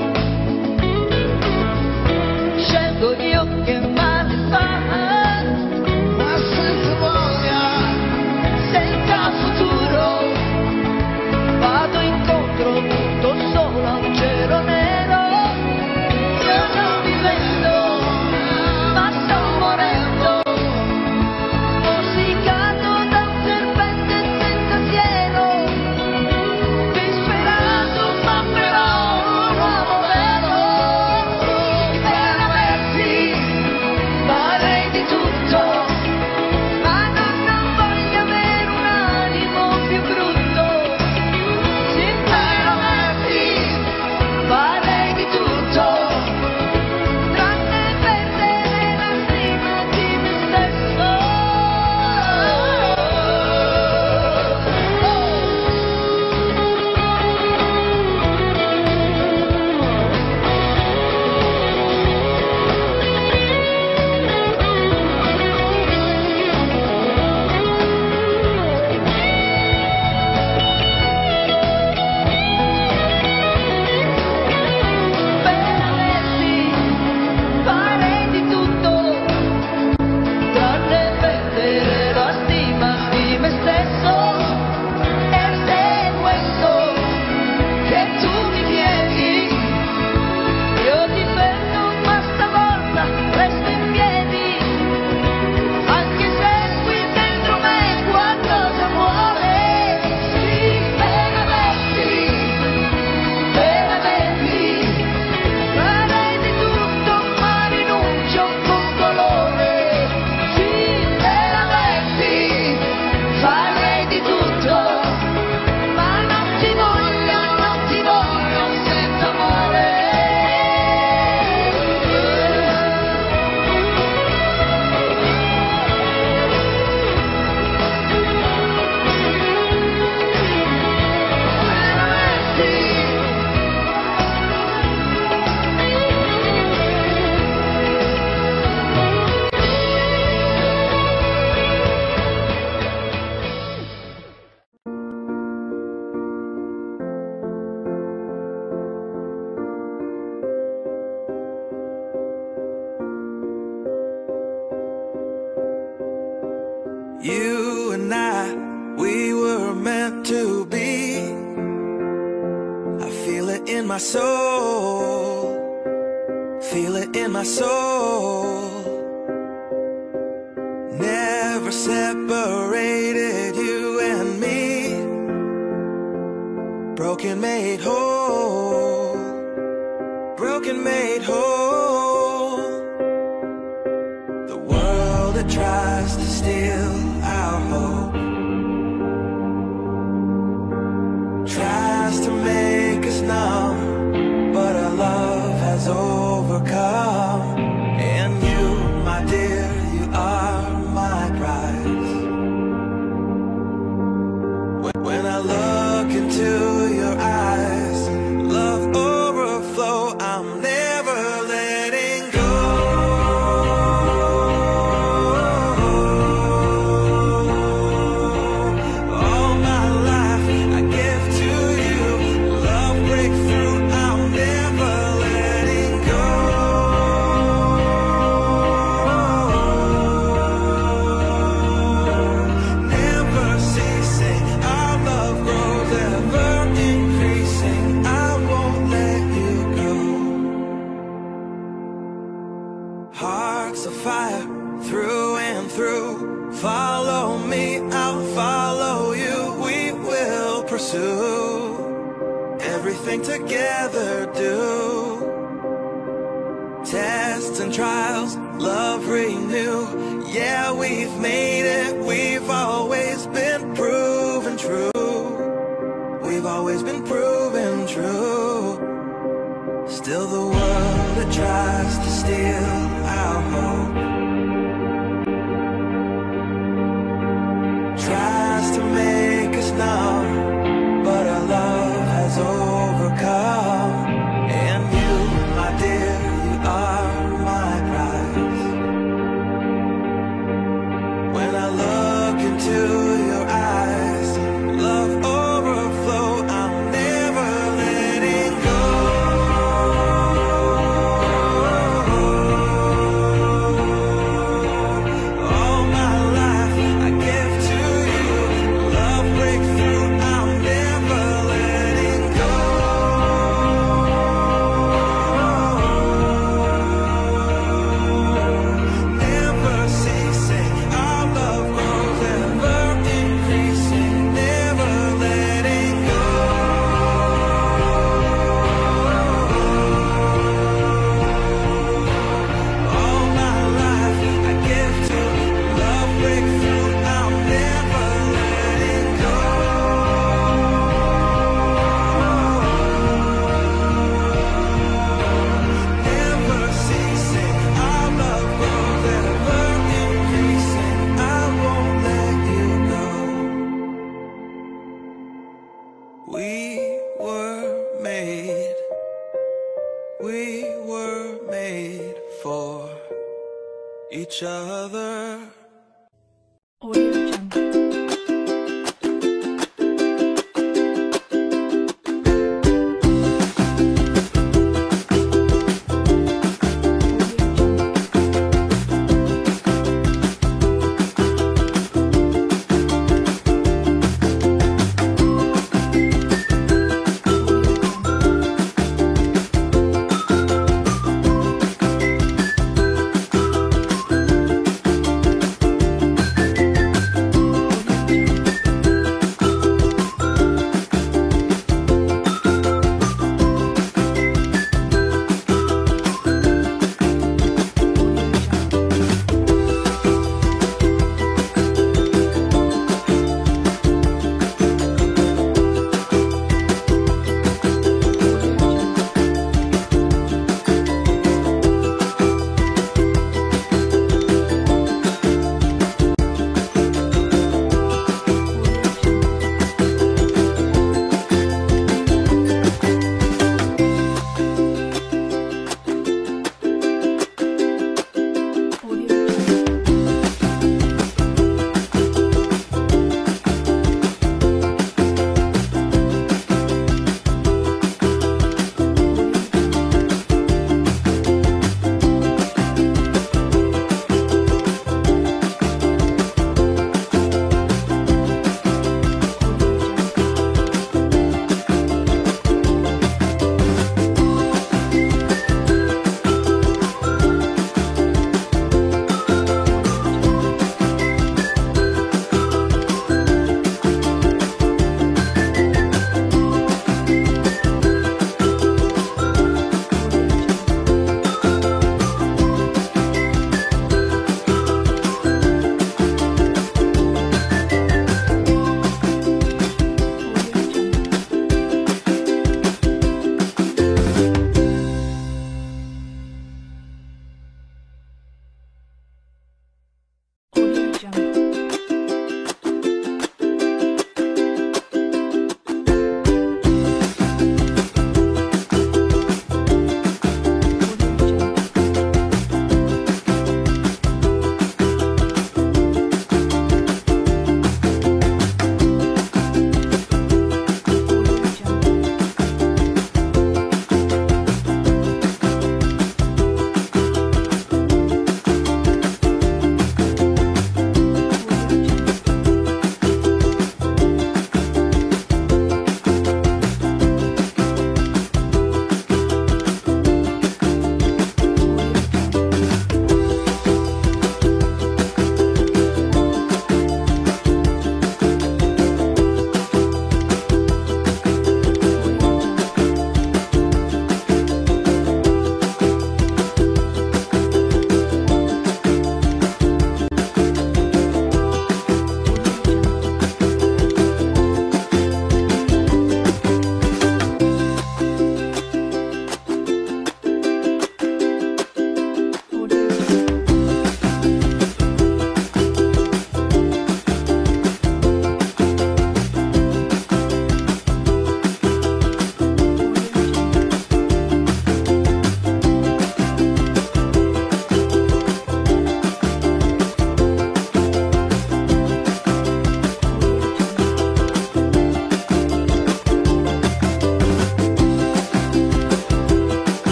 scelgo io, che male fa. Ma senza voglia, Senza futuro vado incontro tutto solo a un cielo nero. Io non vivendo, ma sto morendo, mozzicato da un serpente senza fieno, disperato ma però un uomo vero. Per averti farei di tutto, ma non voglio avere un animo più brutto. Sì, per averti farei di tutto, tranne perdere la stima di me stesso. Per averti farei di tutto, tranne perdere la stima di me stesso. E se è questo che tu mi chiedi, io ti fermo, ma stavolta resto in piedi, anche se qui dentro me qualcosa muore. Sì, per averti farei di tutto, ma rinuncio con dolore. Sì, per averti farei di tutto, ma non ti voglio senza amore. You and I, we were meant to be. I feel it in my soul, feel it in my soul. Never separated, you and me. Broken made whole, broken made whole. The world that tries to steal our hope tries to make us numb, but our love has overcome. And you, my dear, you are my prize. When I look into your eyes, love overflow, I'm never letting go. everything together do. Tests and trials, love renew. Yeah, we've made it, we've always been proven true. We've always been proven true. Still the world that tries to steal our hope tries to make us numb, but our love has overcome. And you, my dear, you are my prize. When I look into your eyes, love overflow, I'm never letting go. All my life I give to you. Love breakthrough, I'm never letting go. Never ceasing, our love grows, ever increasing, never letting go. All my life I give to love breakthrough, I'm never letting go. Never ceasing, our love grows, ever increasing, I won't let you go. We were made for each other.